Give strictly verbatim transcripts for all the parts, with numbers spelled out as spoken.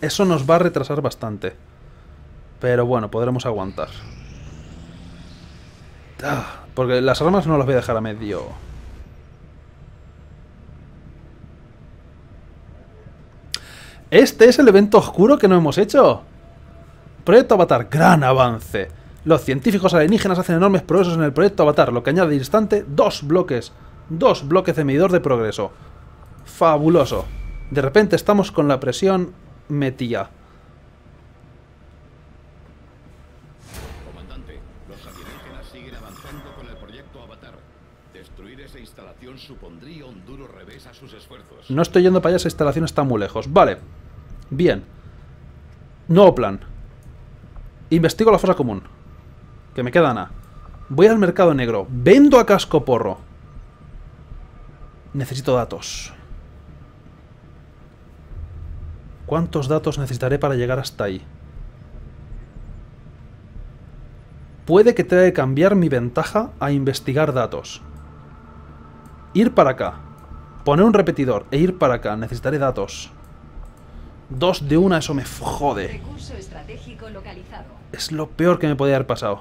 Eso nos va a retrasar bastante. Pero bueno, podremos aguantar. Ah, porque las armas no las voy a dejar a medio. Este es el evento oscuro que no hemos hecho. Proyecto Avatar, gran avance. Los científicos alienígenas hacen enormes progresos en el proyecto Avatar, lo que añade al instante dos bloques. Dos bloques de medidor de progreso. Fabuloso. De repente estamos con la presión metía. Comandante, los alienígenas siguen avanzando con el proyecto Avatar. Destruir esa instalación supondría un duro revés a sus esfuerzos. No estoy yendo para allá, esa instalación está muy lejos. Vale. Bien. Nuevo plan. Investigo la fosa común. Que me queda nada. Voy al mercado negro. Vendo a cascoporro. Necesito datos. ¿Cuántos datos necesitaré para llegar hasta ahí? Puede que tenga que cambiar mi ventaja a investigar datos. Ir para acá. Poner un repetidor e ir para acá. Necesitaré datos. Dos de una, eso me jode. Recurso estratégico localizado. Es lo peor que me podía haber pasado.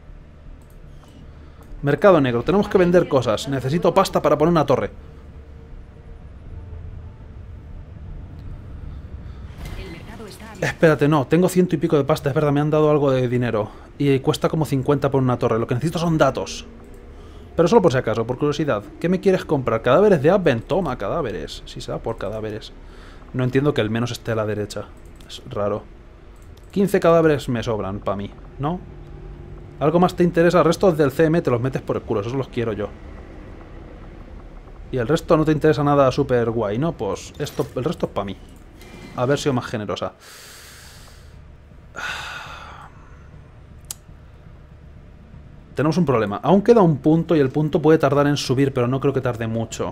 Mercado negro. Tenemos que vender cosas. Necesito pasta para poner una torre. El mercado está abierto. Espérate, no. Tengo ciento y pico de pasta. Es verdad, me han dado algo de dinero. Y cuesta como cincuenta por una torre. Lo que necesito son datos. Pero solo por si acaso, por curiosidad. ¿Qué me quieres comprar? ¿Cadáveres de Advent? Toma, cadáveres. Si se da por cadáveres. No entiendo que el menos esté a la derecha. Es raro. quince cadáveres me sobran para mí, ¿no? ¿Algo más te interesa? El resto del C M te los metes por el culo. Esos los quiero yo. Y el resto no te interesa nada súper guay, ¿no? Pues esto, el resto es para mí. Haber sido más generosa. Tenemos un problema. Aún queda un punto y el punto puede tardar en subir, pero no creo que tarde mucho.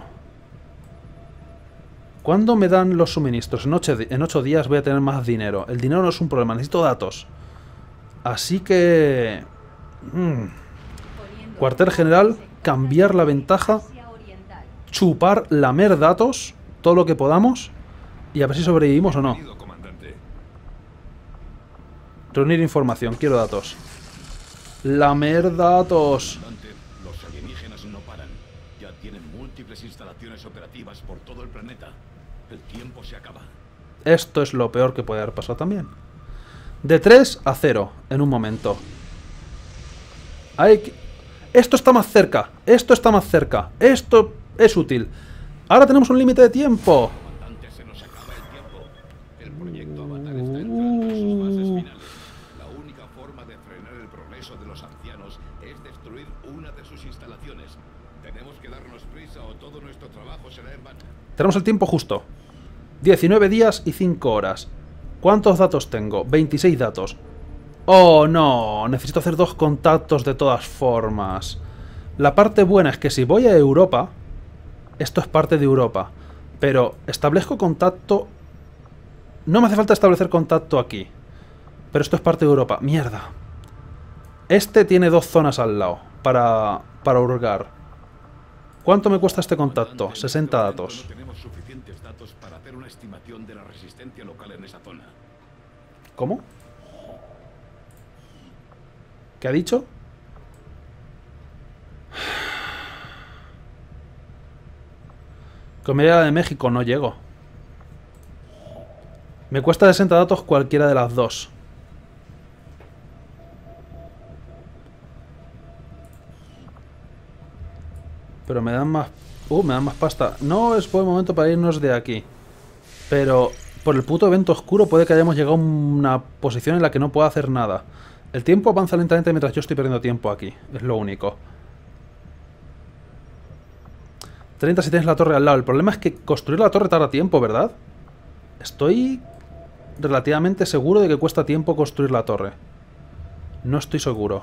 ¿Cuándo me dan los suministros? En ocho, en ocho días voy a tener más dinero. El dinero no es un problema, necesito datos. Así que... Hmm. Cuartel general, cambiar la ventaja, chupar, lamer datos, todo lo que podamos, y a ver si sobrevivimos o no. Reunir información, quiero datos. Lamer datos. Los alienígenas no paran. Ya tienen múltiples instalaciones operativas por todo el planeta. El tiempo se acaba. Esto es lo peor que puede haber pasado también. De tres a cero en un momento. Hay que... Esto está más cerca. Esto está más cerca. Esto es útil. Ahora tenemos un límite de tiempo. Comandante, se nos acaba el tiempo. El proyecto Avatar está entrando en sus fases finales. La única forma de frenar el progreso de los ancianos es destruir una de sus instalaciones. Tenemos que darnos prisa o todo nuestro trabajo será en vano. Tenemos el tiempo justo. diecinueve días y cinco horas. ¿Cuántos datos tengo? veintiséis datos. ¡Oh, no! Necesito hacer dos contactos de todas formas. La parte buena es que si voy a Europa... Esto es parte de Europa. Pero establezco contacto... No me hace falta establecer contacto aquí. Pero esto es parte de Europa. ¡Mierda! Este tiene dos zonas al lado. Para... Para hurgar. ¿Cuánto me cuesta este contacto? sesenta datos. No tenemos suficientes datos para hacer una estimación de la resistencia local en esa zona. ¿Cómo? ¿Qué ha dicho? Comedia de México, no llego. Me cuesta sesenta datos cualquiera de las dos. Pero me dan más... Uh, me dan más pasta. No es buen momento para irnos de aquí. Pero por el puto evento oscuro puede que hayamos llegado a una posición en la que no pueda hacer nada. El tiempo avanza lentamente mientras yo estoy perdiendo tiempo aquí. Es lo único. treinta si tienes la torre al lado. El problema es que construir la torre tarda tiempo, ¿verdad? Estoy relativamente seguro de que cuesta tiempo construir la torre. No estoy seguro.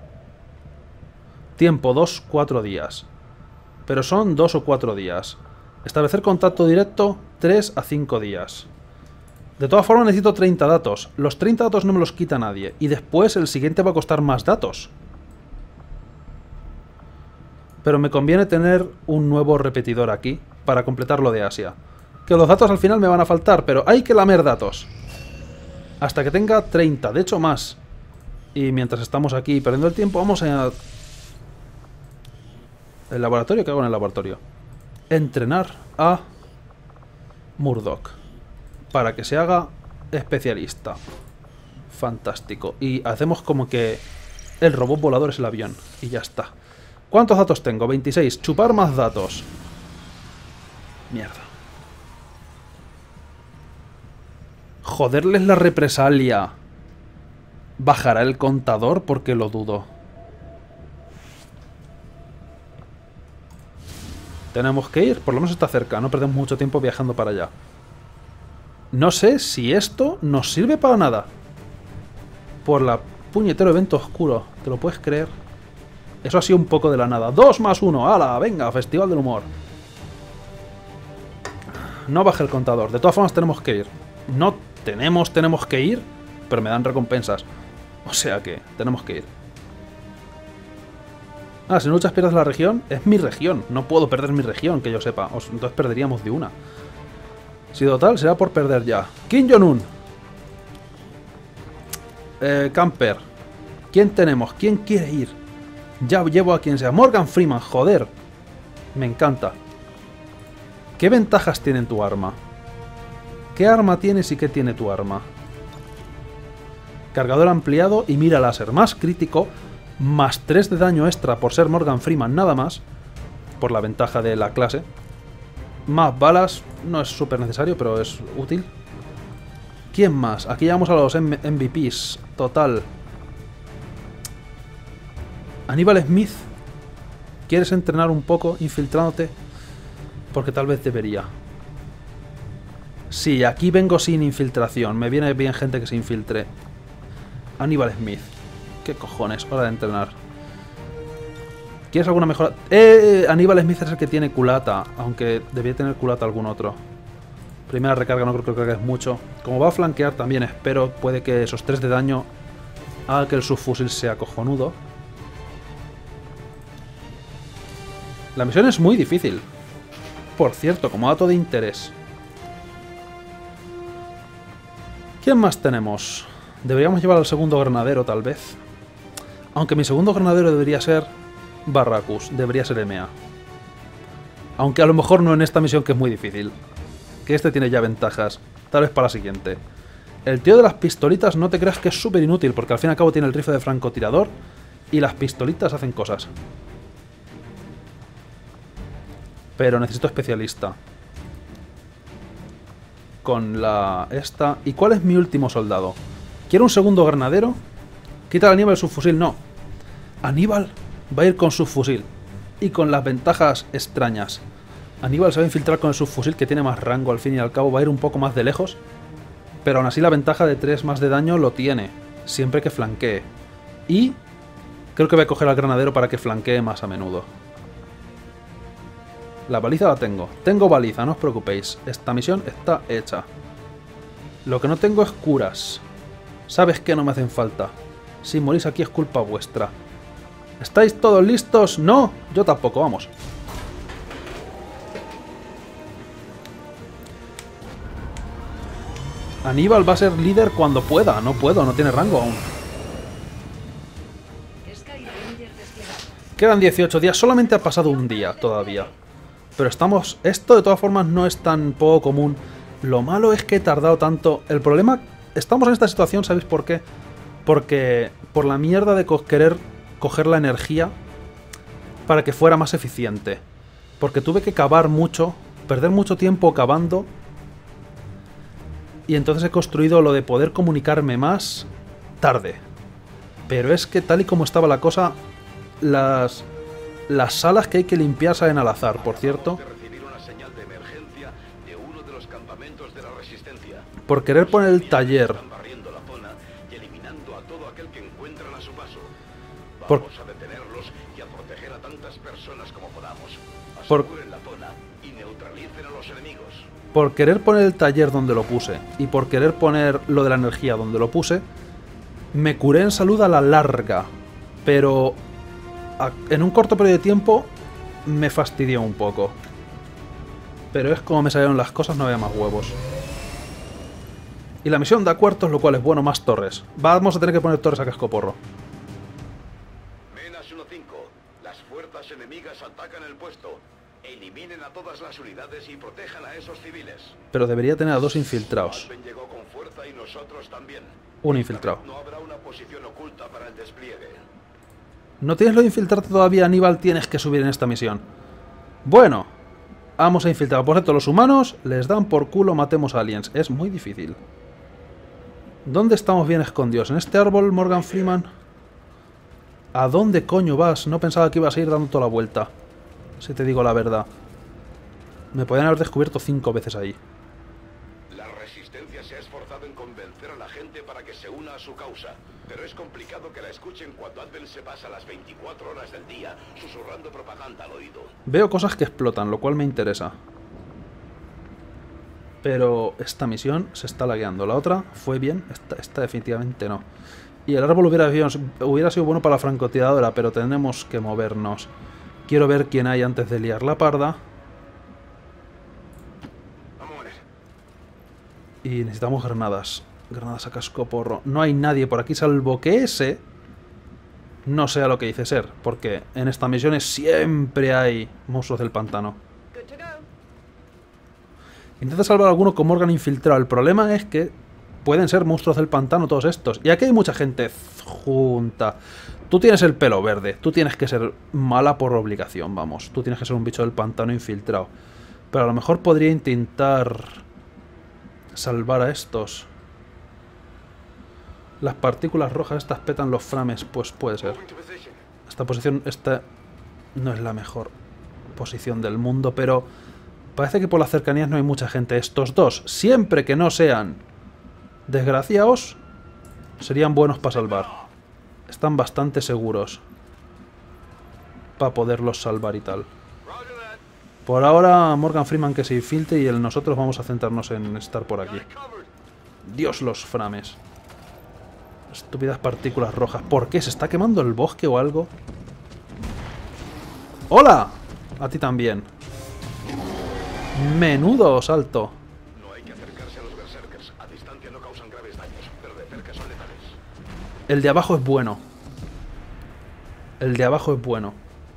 Tiempo, dos, cuatro días. Pero son dos o cuatro días. Establecer contacto directo, tres a cinco días. De todas formas necesito treinta datos. Los treinta datos no me los quita nadie. Y después el siguiente va a costar más datos. Pero me conviene tener un nuevo repetidor aquí para completar lo de Asia. Que los datos al final me van a faltar, pero hay que lamer datos. Hasta que tenga treinta, de hecho más. Y mientras estamos aquí perdiendo el tiempo, vamos a... ¿El laboratorio? ¿Qué hago en el laboratorio? Entrenar a Murdoch para que se haga especialista. Fantástico. Y hacemos como que el robot volador es el avión. Y ya está. ¿Cuántos datos tengo? veintiséis. Chupar más datos. Mierda. Joderles la represalia. ¿Bajará el contador? Porque lo dudo. Tenemos que ir. Por lo menos está cerca. No perdemos mucho tiempo viajando para allá. No sé si esto nos sirve para nada. Por la puñetero evento oscuro. ¿Te lo puedes creer? Eso ha sido un poco de la nada. Dos más uno. ¡Hala! Venga, festival del humor. No baje el contador. De todas formas tenemos que ir. No tenemos, tenemos que ir. Pero me dan recompensas. O sea que tenemos que ir. Ah, si no luchas pierdes la región. Es mi región. No puedo perder mi región, que yo sepa. O, entonces perderíamos de una. Si total, será por perder ya. Kim Jong-un. Eh, Camper. ¿Quién tenemos? ¿Quién quiere ir? Ya llevo a quien sea. Morgan Freeman, joder. Me encanta. ¿Qué ventajas tiene tu arma? ¿Qué arma tienes y qué tiene tu arma? Cargador ampliado y mira láser. Más crítico. Más tres de daño extra por ser Morgan Freeman, nada más. Por la ventaja de la clase. Más balas. No es súper necesario, pero es útil. ¿Quién más? Aquí llegamos a los M V Ps. Total. Aníbal Smith. ¿Quieres entrenar un poco infiltrándote? Porque tal vez debería. Sí, aquí vengo sin infiltración. Me viene bien gente que se infiltre. Aníbal Smith. ¿Qué cojones? Hora de entrenar. ¿Quieres alguna mejora? Eh, Aníbal Smith es el que tiene culata. Aunque debía tener culata algún otro. Primera recarga no creo que cargues mucho. Como va a flanquear también espero. Puede que esos tres de daño haga que el subfusil sea cojonudo. La misión es muy difícil. Por cierto, como dato de interés. ¿Quién más tenemos? Deberíamos llevar al segundo granadero, tal vez. Aunque mi segundo granadero debería ser Barracus, debería ser M A. Aunque a lo mejor no en esta misión, que es muy difícil. Que este tiene ya ventajas. Tal vez para la siguiente. El tío de las pistolitas no te creas que es súper inútil, porque al fin y al cabo tiene el rifle de francotirador y las pistolitas hacen cosas. Pero necesito especialista. Con la... esta... ¿Y cuál es mi último soldado? ¿Quiero un segundo granadero? Quita a Aníbal el subfusil. No. Aníbal va a ir con subfusil. Y con las ventajas extrañas. Aníbal se va a infiltrar con el subfusil, que tiene más rango al fin y al cabo. Va a ir un poco más de lejos. Pero aún así la ventaja de tres más de daño lo tiene. Siempre que flanquee. Y... creo que voy a coger al granadero para que flanquee más a menudo. La baliza la tengo. Tengo baliza, no os preocupéis. Esta misión está hecha. Lo que no tengo es curas. Sabes que no me hacen falta. Si morís aquí es culpa vuestra. ¿Estáis todos listos? No, yo tampoco, vamos. Aníbal va a ser líder cuando pueda. No puedo, no tiene rango aún. Quedan dieciocho días. Solamente ha pasado un día todavía. Pero estamos... esto de todas formas no es tan poco común. Lo malo es que he tardado tanto. El problema... estamos en esta situación, ¿sabéis por qué? Porque por la mierda de co querer coger la energía para que fuera más eficiente. Porque tuve que cavar mucho, perder mucho tiempo cavando. Y entonces he construido lo de poder comunicarme más tarde. Pero es que tal y como estaba la cosa, las... las salas que hay que limpiar salen al azar, por cierto. Por querer poner el taller. Por... Por... por querer poner el taller donde lo puse y por querer poner lo de la energía donde lo puse, me curé en salud a la larga. Pero... en un corto periodo de tiempo me fastidió un poco. Pero es como me salieron las cosas, no había más huevos. Y la misión da cuartos, lo cual es bueno, más torres. Vamos a tener que poner torres a cascoporro. Menas uno cinco. Las fuerzas enemigas atacan el puesto. Eliminen a todas las unidades y protejan a esos civiles. Pero debería tener a dos infiltrados. Alben llegó con fuerza y nosotros también. Un infiltrado. No habrá una posición oculta para el despliegue. No tienes lo de infiltrarte todavía, Aníbal, tienes que subir en esta misión. Bueno, vamos a infiltrar. Por cierto, los humanos les dan por culo, matemos aliens. Es muy difícil. ¿Dónde estamos bien escondidos? ¿En este árbol, Morgan Freeman? ¿A dónde coño vas? No pensaba que ibas a ir dando toda la vuelta. Si te digo la verdad. Me podrían haber descubierto cinco veces ahí. La resistencia se ha esforzado en convencer a la gente para que se una a su causa. Pero es complicado que la escuchen cuando Advent se pasa las veinticuatro horas del día susurrando propaganda al oído. Veo cosas que explotan, lo cual me interesa. Pero esta misión se está lagueando. La otra fue bien, esta, esta definitivamente no. Y el árbol hubiera, hubiera sido bueno para la francotiradora, pero tenemos que movernos. Quiero ver quién hay antes de liar la parda. Y necesitamos granadas. Granadas a cascoporro. No hay nadie por aquí salvo que ese no sea lo que dice ser. Porque en estas misiones siempre hay monstruos del pantano. Intenta salvar a alguno con Morgan infiltrado. El problema es que pueden ser monstruos del pantano todos estos. Y aquí hay mucha gente junta. Tú tienes el pelo verde. Tú tienes que ser mala por obligación, vamos. Tú tienes que ser un bicho del pantano infiltrado. Pero a lo mejor podría intentar salvar a estos. Las partículas rojas estas petan los frames. Pues puede ser. Esta posición, esta no es la mejor posición del mundo, pero parece que por las cercanías no hay mucha gente. Estos dos, siempre que no sean desgraciados, serían buenos para salvar. Están bastante seguros para poderlos salvar y tal. Por ahora, Morgan Freeman que se infiltre y el nosotros vamos a centrarnos en estar por aquí. Dios, los frames. Estúpidas partículas rojas. ¿Por qué? ¿Se está quemando el bosque o algo? ¡Hola! A ti también. Menudo salto. No hay que acercarse a los berserkers. A distancia no causan graves daños, pero de cerca son letales. El de abajo es bueno. El de abajo es bueno.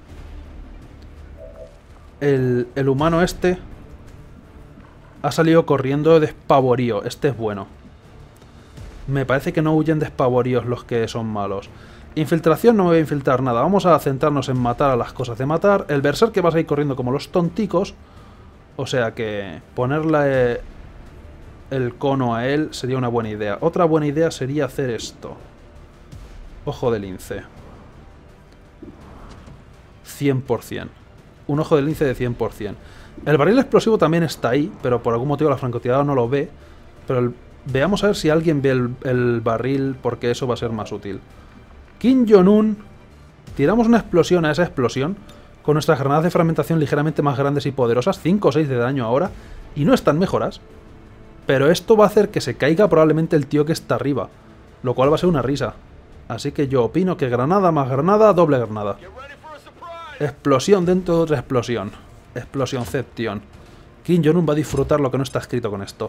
El, el humano este ha salido corriendo despavorío. Este es bueno. Me parece que no huyen despavoríos los que son malos. Infiltración no me voy a infiltrar nada. Vamos a centrarnos en matar a las cosas de matar. El berserker vas a ir corriendo como los tonticos. O sea que ponerle el cono a él sería una buena idea. Otra buena idea sería hacer esto. Ojo de lince. cien por cien. Un ojo de lince de cien por cien. El barril explosivo también está ahí, pero por algún motivo la francotiradora no lo ve. Pero el, veamos a ver si alguien ve el, el barril, porque eso va a ser más útil. Kim Jong-un. Tiramos una explosión a esa explosión con nuestras granadas de fragmentación ligeramente más grandes y poderosas. cinco o seis de daño ahora. Y no están mejoras. Pero esto va a hacer que se caiga probablemente el tío que está arriba. Lo cual va a ser una risa. Así que yo opino que granada más granada, doble granada. Explosión dentro de otra explosión. Explosionception. Kim Jong-un va a disfrutar lo que no está escrito con esto.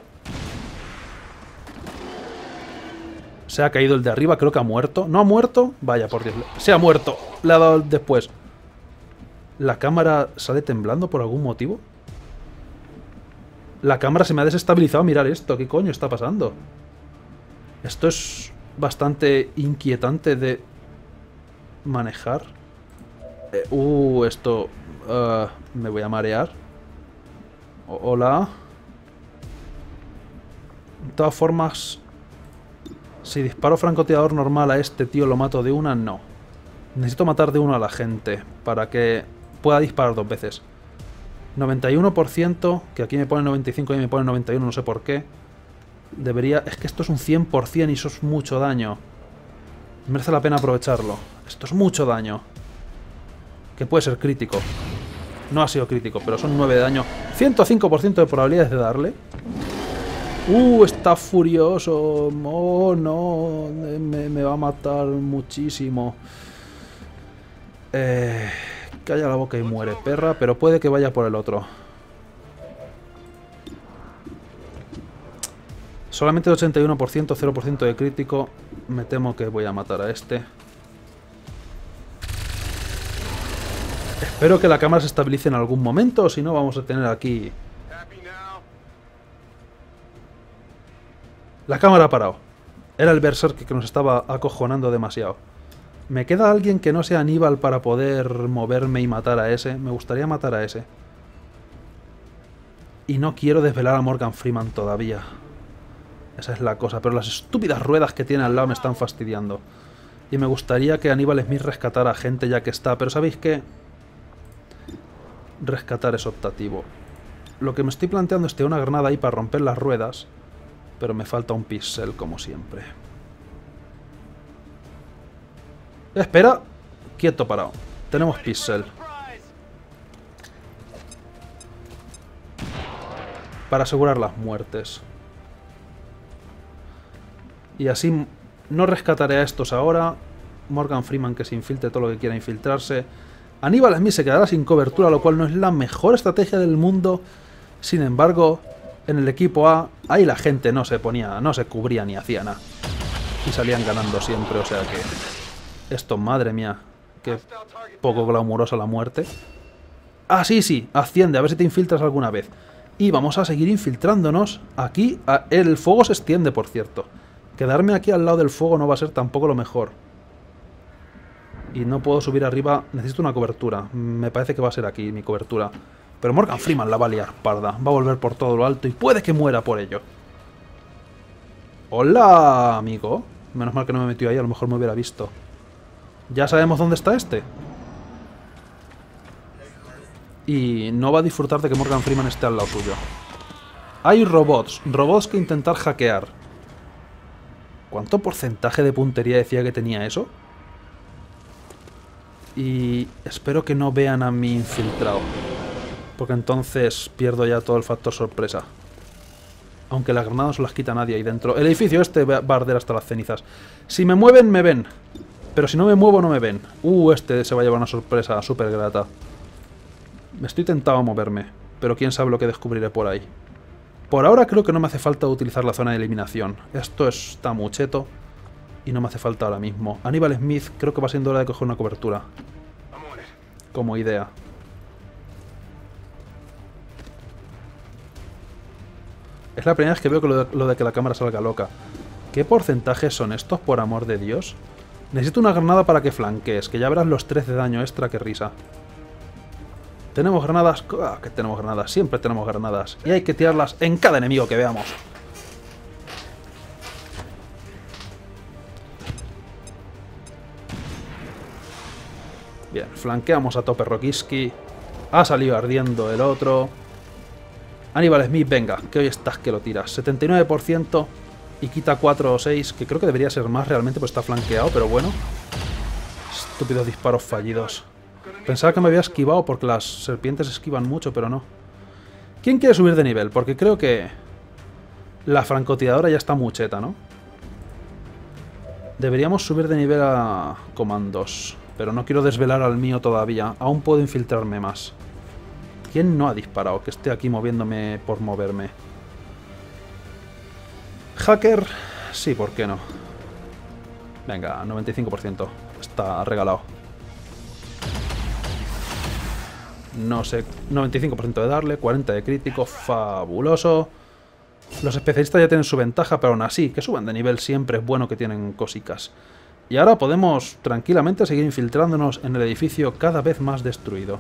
Se ha caído el de arriba, creo que ha muerto. ¿No ha muerto? Vaya, por Dios. Se ha muerto. Le ha dado después. ¿La cámara sale temblando por algún motivo? La cámara se me ha desestabilizado. Mirar esto. ¿Qué coño está pasando? Esto es bastante inquietante de manejar. Eh, uh, esto... Uh, me voy a marear. O hola. De todas formas... Si disparo francotirador normal a este tío lo mato de una, no. Necesito matar de una a la gente para que pueda disparar dos veces. noventa y uno por ciento, que aquí me pone noventa y cinco y me pone noventa y uno, no sé por qué. Debería... Es que esto es un cien por cien y eso es mucho daño. Merece la pena aprovecharlo. Esto es mucho daño. Que puede ser crítico. No ha sido crítico, pero son nueve de daño. ciento cinco por ciento de probabilidades de darle. Uh, está furioso. Oh, no. Me, me va a matar muchísimo. Eh, calla la boca y muere, perra. Pero puede que vaya por el otro. Solamente ochenta y uno por ciento, cero por ciento de crítico. Me temo que voy a matar a este. Espero que la cámara se estabilice en algún momento, si no vamos a tener aquí... La cámara ha parado. Era el Berserk que nos estaba acojonando demasiado. ¿Me queda alguien que no sea Aníbal para poder moverme y matar a ese? Me gustaría matar a ese. Y no quiero desvelar a Morgan Freeman todavía. Esa es la cosa, pero las estúpidas ruedas que tiene al lado me están fastidiando. Y me gustaría que Aníbal Smith rescatara a gente ya que está, pero ¿sabéis qué? Rescatar es optativo. Lo que me estoy planteando es tener una granada ahí para romper las ruedas, pero me falta un pixel como siempre. Espera, quieto, parado. Tenemos pixel. Para asegurar las muertes. Y así no rescataré a estos ahora. Morgan Freeman que se infiltre todo lo que quiera infiltrarse. Aníbal Smith se quedará sin cobertura, lo cual no es la mejor estrategia del mundo. Sin embargo, en el equipo A, ahí la gente no se ponía, no se cubría ni hacía nada. Y salían ganando siempre, o sea que... Esto, madre mía, qué poco glamurosa la muerte. Ah, sí, sí, asciende, a ver si te infiltras alguna vez. Y vamos a seguir infiltrándonos. Aquí, el fuego se extiende, por cierto. Quedarme aquí al lado del fuego no va a ser tampoco lo mejor. Y no puedo subir arriba. Necesito una cobertura. Me parece que va a ser aquí mi cobertura. Pero Morgan Freeman la va a liar parda. Va a volver por todo lo alto y puede que muera por ello. Hola, amigo. Menos mal que no me metió ahí. A lo mejor me hubiera visto. Ya sabemos dónde está este. Y no va a disfrutar de que Morgan Freeman esté al lado suyo. Hay robots. Robots que intentar hackear. ¿Cuánto porcentaje de puntería decía que tenía eso? Y espero que no vean a mi infiltrado. Porque entonces pierdo ya todo el factor sorpresa. Aunque las granadas no se las quita nadie ahí dentro. El edificio este va a arder hasta las cenizas. Si me mueven, me ven. Pero si no me muevo, no me ven. Uh, este se va a llevar una sorpresa súper grata. Me estoy tentado a moverme. Pero quién sabe lo que descubriré por ahí. Por ahora creo que no me hace falta utilizar la zona de eliminación. Esto está muy cheto. Y no me hace falta ahora mismo. Aníbal Smith creo que va siendo hora de coger una cobertura. Como idea. Es la primera vez que veo que lo, de, lo de que la cámara salga loca. ¿Qué porcentajes son estos, por amor de Dios? Necesito una granada para que flanquees, que ya verás los trece de daño extra, que risa. ¿Tenemos granadas? Ah, que tenemos granadas, siempre tenemos granadas. Y hay que tirarlas en cada enemigo que veamos. Bien, flanqueamos a tope Rokiski. Ha salido ardiendo el otro. Aníbal Smith, venga, que hoy estás que lo tiras. setenta y nueve por ciento y quita cuatro o seis, que creo que debería ser más realmente, pues está flanqueado, pero bueno. Estúpidos disparos fallidos. Pensaba que me había esquivado porque las serpientes esquivan mucho, pero no. ¿Quién quiere subir de nivel? Porque creo que la francotiradora ya está muy cheta, ¿no? Deberíamos subir de nivel a comandos, pero no quiero desvelar al mío todavía. Aún puedo infiltrarme más. ¿Quién no ha disparado? Que esté aquí moviéndome por moverme. Hacker, sí, ¿por qué no? Venga, noventa y cinco por ciento. Está regalado. No sé, noventa y cinco por ciento de darle, cuarenta de crítico, fabuloso. Los especialistas ya tienen su ventaja, pero aún así, que suban de nivel siempre es bueno, que tienen cosicas. Y ahora podemos tranquilamente seguir infiltrándonos en el edificio cada vez más destruido.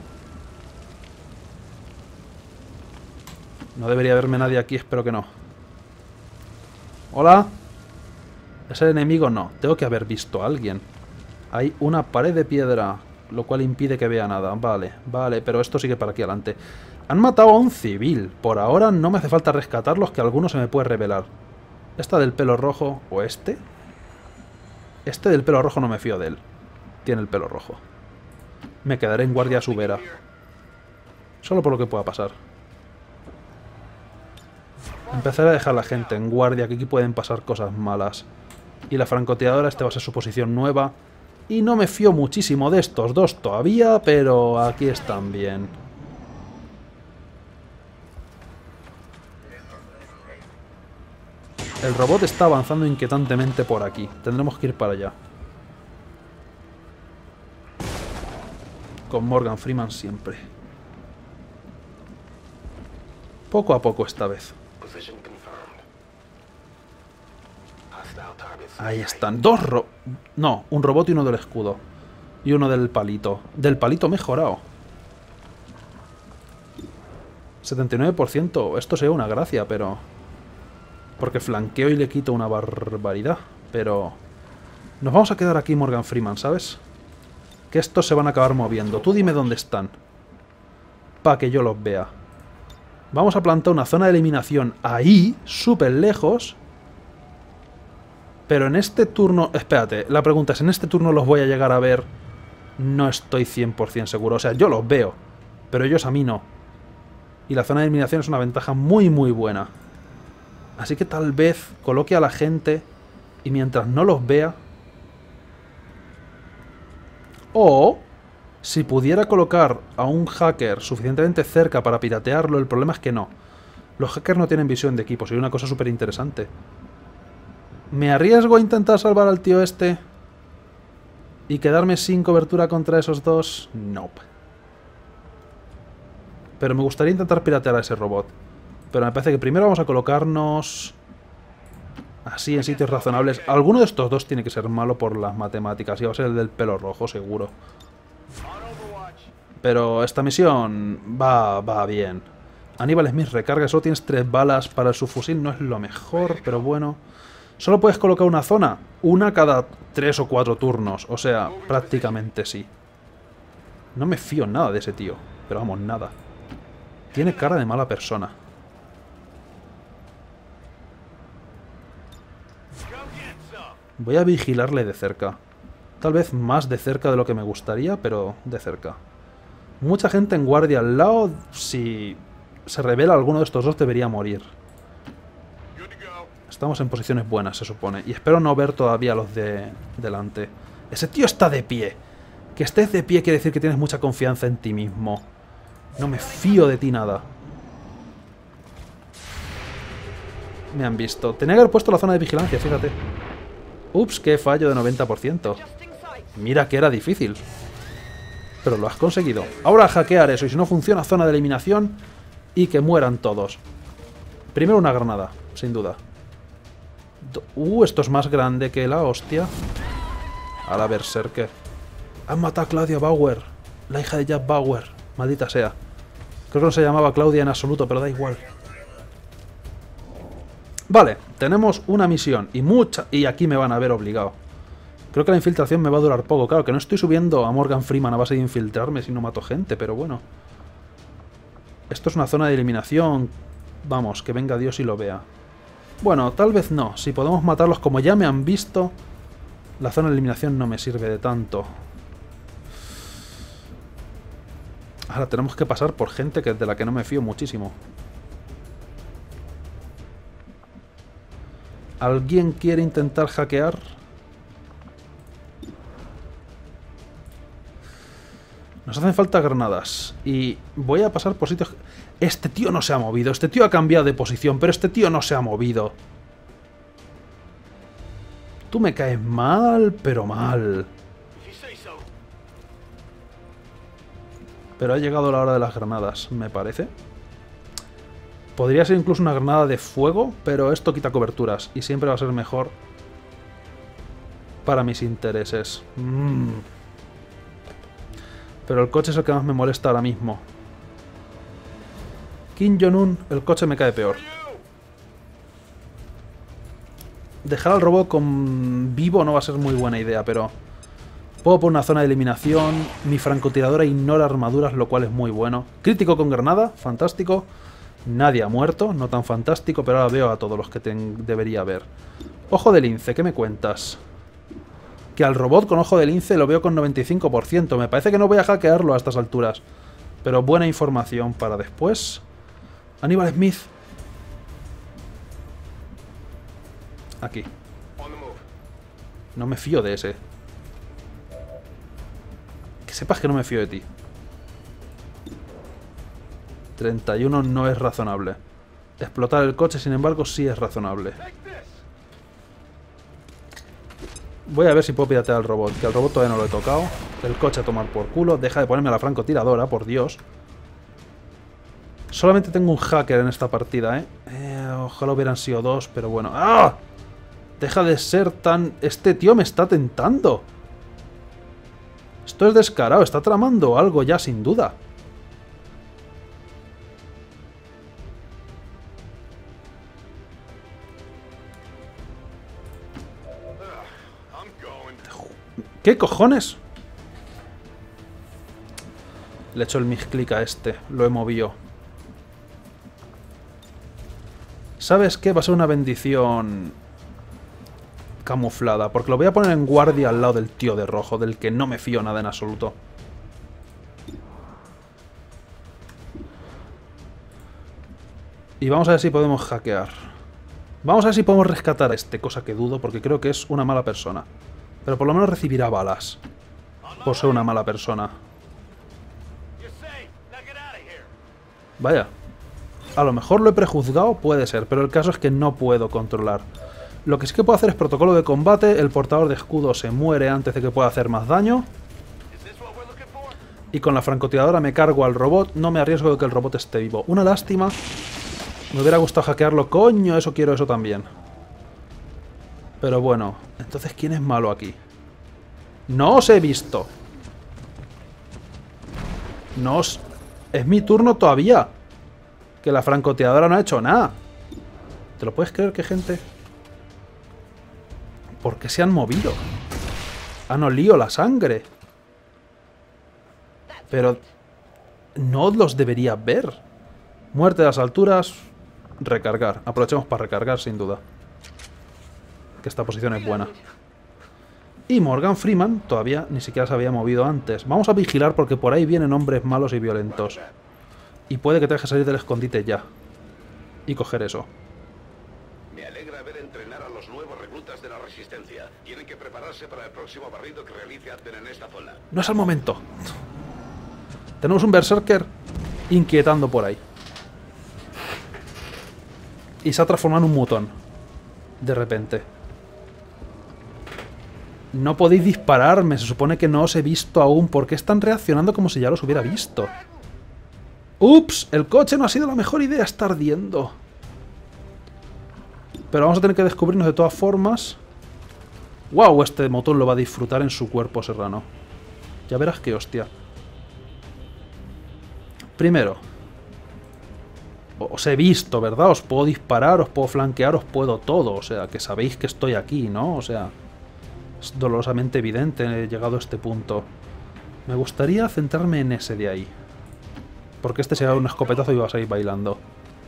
No debería haberme nadie aquí, espero que no. ¿Hola? ¿Es el enemigo? No, tengo que haber visto a alguien. Hay una pared de piedra, lo cual impide que vea nada. Vale, vale, pero esto sigue para aquí adelante. Han matado a un civil. Por ahora no me hace falta rescatarlos, que alguno se me puede revelar. Esta del pelo rojo, ¿o este? Este del pelo rojo no me fío de él. Tiene el pelo rojo. Me quedaré en guardia a su vera. Solo por lo que pueda pasar. Empezaré a dejar a la gente en guardia, que aquí pueden pasar cosas malas. Y la francotiradora, esta va a ser su posición nueva. Y no me fío muchísimo de estos dos todavía, pero aquí están bien. El robot está avanzando inquietantemente por aquí. Tendremos que ir para allá. Con Morgan Freeman siempre. Poco a poco esta vez. Ahí están. Dos ro... No, un robot y uno del escudo. Y uno del palito. Del palito mejorado. setenta y nueve por ciento. Esto sería una gracia, pero... Porque flanqueo y le quito una barbaridad. Pero... Nos vamos a quedar aquí, Morgan Freeman, ¿sabes? Que estos se van a acabar moviendo. Tú dime dónde están. Para que yo los vea. Vamos a plantar una zona de eliminación ahí, súper lejos. Pero en este turno... Espérate, la pregunta es, ¿en este turno los voy a llegar a ver? No estoy cien por cien seguro. O sea, yo los veo, pero ellos a mí no. Y la zona de eliminación es una ventaja muy, muy buena. Así que tal vez coloque a la gente y mientras no los vea... O... Si pudiera colocar a un hacker suficientemente cerca para piratearlo, el problema es que no. Los hackers no tienen visión de equipo, sería una cosa súper interesante. ¿Me arriesgo a intentar salvar al tío este? ¿Y quedarme sin cobertura contra esos dos? Nope. Pero me gustaría intentar piratear a ese robot. Pero me parece que primero vamos a colocarnos... Así, en sitios razonables. Alguno de estos dos tiene que ser malo por las matemáticas. Y va a ser el del pelo rojo, seguro. Pero esta misión va, va bien. Aníbal Smith recarga, solo tienes tres balas para el subfusil, no es lo mejor, pero bueno. Solo puedes colocar una zona, una cada tres o cuatro turnos, o sea, prácticamente sí. No me fío nada de ese tío, pero vamos, nada. Tiene cara de mala persona. Voy a vigilarle de cerca. Tal vez más de cerca de lo que me gustaría, pero de cerca. Mucha gente en guardia al lado. Si se revela alguno de estos dos debería morir. Estamos en posiciones buenas, se supone. Y espero no ver todavía a los de delante. Ese tío está de pie. Que estés de pie quiere decir que tienes mucha confianza en ti mismo. No me fío de ti nada. Me han visto. Tenía que haber puesto la zona de vigilancia, fíjate. Ups, qué fallo de noventa por ciento. Mira que era difícil. Pero lo has conseguido. Ahora a hackear eso y si no funciona, zona de eliminación y que mueran todos. Primero una granada, sin duda. Uh, esto es más grande que la hostia. A la Berserker. Han matado a Claudia Bauer, la hija de Jack Bauer. Maldita sea. Creo que no se llamaba Claudia en absoluto, pero da igual. Vale, tenemos una misión y mucha... Y aquí me van a ver obligado. Creo que la infiltración me va a durar poco. Claro que no estoy subiendo a Morgan Freeman a base de infiltrarme si no mato gente, pero bueno. Esto es una zona de eliminación. Vamos, que venga Dios y lo vea. Bueno, tal vez no. Si podemos matarlos como ya me han visto, la zona de eliminación no me sirve de tanto. Ahora tenemos que pasar por gente que de la que no me fío muchísimo. ¿Alguien quiere intentar hackear? Nos hacen falta granadas. Y voy a pasar por sitios... Este tío no se ha movido. Este tío ha cambiado de posición, pero este tío no se ha movido. Tú me caes mal, pero mal. Pero ha llegado la hora de las granadas, me parece. Podría ser incluso una granada de fuego, pero esto quita coberturas. Y siempre va a ser mejor para mis intereses. Mm. Pero el coche es el que más me molesta ahora mismo. Kim Jong-un, el coche me cae peor. Dejar al robot con vivo no va a ser muy buena idea, pero... Puedo poner una zona de eliminación. Mi francotiradora ignora armaduras, lo cual es muy bueno. Crítico con granada, fantástico. Nadie ha muerto, no tan fantástico, pero ahora veo a todos los que debería ver. Ojo de lince, ¿qué me cuentas? Que al robot con ojo de lince lo veo con noventa y cinco por ciento. Me parece que no voy a hackearlo a estas alturas. Pero buena información para después. Aníbal Smith. Aquí. No me fío de ese. Que sepas que no me fío de ti. treinta y uno no es razonable. Explotar el coche, sin embargo, sí es razonable. Voy a ver si puedo piratear al robot, que al robot todavía no lo he tocado. El coche a tomar por culo. Deja de ponerme a la francotiradora, por Dios. Solamente tengo un hacker en esta partida, ¿eh? eh ojalá hubieran sido dos, pero bueno. ¡Ah! Deja de ser tan... Este tío me está tentando. Esto es descarado, está tramando algo ya, sin duda. ¿Qué cojones? Le he hecho el misclick a este, lo he movido. ¿Sabes qué? Va a ser una bendición camuflada, porque lo voy a poner en guardia al lado del tío de rojo, del que no me fío nada en absoluto. Y vamos a ver si podemos hackear. Vamos a ver si podemos rescatar a este, cosa que dudo, porque creo que es una mala persona. Pero por lo menos recibirá balas por ser una mala persona. Vaya. A lo mejor lo he prejuzgado, puede ser, pero el caso es que no puedo controlar. Lo que sí que puedo hacer es protocolo de combate, el portador de escudo se muere antes de que pueda hacer más daño. Y con la francotiradora me cargo al robot, no me arriesgo de que el robot esté vivo. Una lástima. Me hubiera gustado hackearlo, coño, eso quiero, eso también. Pero bueno, entonces ¿quién es malo aquí? No os he visto. No os... Es mi turno todavía. Que la francotiradora no ha hecho nada. ¿Te lo puedes creer, que gente? ¿Por qué se han movido? Han olido la sangre. Pero... no los debería ver. Muerte de las alturas. Recargar. Aprovechemos para recargar, sin duda. Que esta posición es buena. Y Morgan Freeman todavía ni siquiera se había movido antes. Vamos a vigilar porque por ahí vienen hombres malos y violentos. Y puede que te deje salir del escondite ya. Y coger eso. Me alegra ver entrenar a los nuevos reclutas de la Resistencia. Tienen que prepararse para el próximo barrido que realice Adven en esta zona. No es el momento. Tenemos un berserker inquietando por ahí. Y se ha transformado en un mutón. De repente. No podéis dispararme. Se supone que no os he visto aún. ¿Por qué están reaccionando como si ya los hubiera visto? ¡Ups! El coche no ha sido la mejor idea. Está ardiendo. Pero vamos a tener que descubrirnos de todas formas. ¡Wow! Este motor lo va a disfrutar en su cuerpo serrano. Ya verás qué hostia. Primero. Os he visto, ¿verdad? Os puedo disparar, os puedo flanquear, os puedo todo. O sea, que sabéis que estoy aquí, ¿no? O sea, es dolorosamente evidente, he llegado a este punto. Me gustaría centrarme en ese de ahí. Porque este se da un escopetazo y va a salir bailando.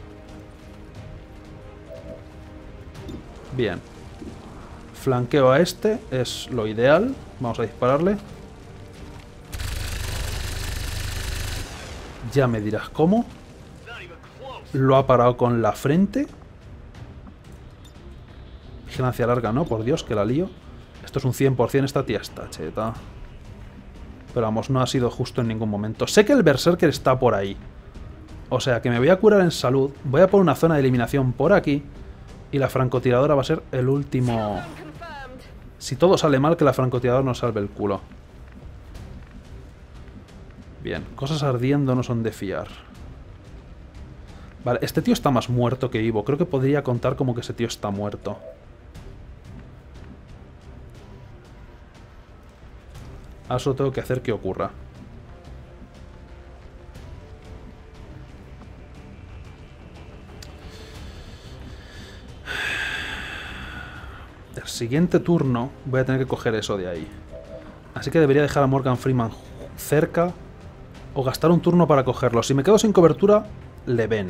Bien. Flanqueo a este, es lo ideal. Vamos a dispararle. Ya me dirás cómo. Lo ha parado con la frente. Vigilancia larga, ¿no? Por Dios, que la lío. Esto es un cien por cien, esta tía está cheta. Pero vamos, no ha sido justo en ningún momento. Sé que el berserker está por ahí. O sea, que me voy a curar en salud. Voy a poner una zona de eliminación por aquí. Y la francotiradora va a ser el último... Si todo sale mal, que la francotiradora nos salve el culo. Bien, cosas ardiendo no son de fiar. Vale, este tío está más muerto que vivo. Creo que podría contar como que ese tío está muerto. Ahora solo tengo que hacer que ocurra. El siguiente turno voy a tener que coger eso de ahí. Así que debería dejar a Morgan Freeman cerca o gastar un turno para cogerlo. Si me quedo sin cobertura, le ven.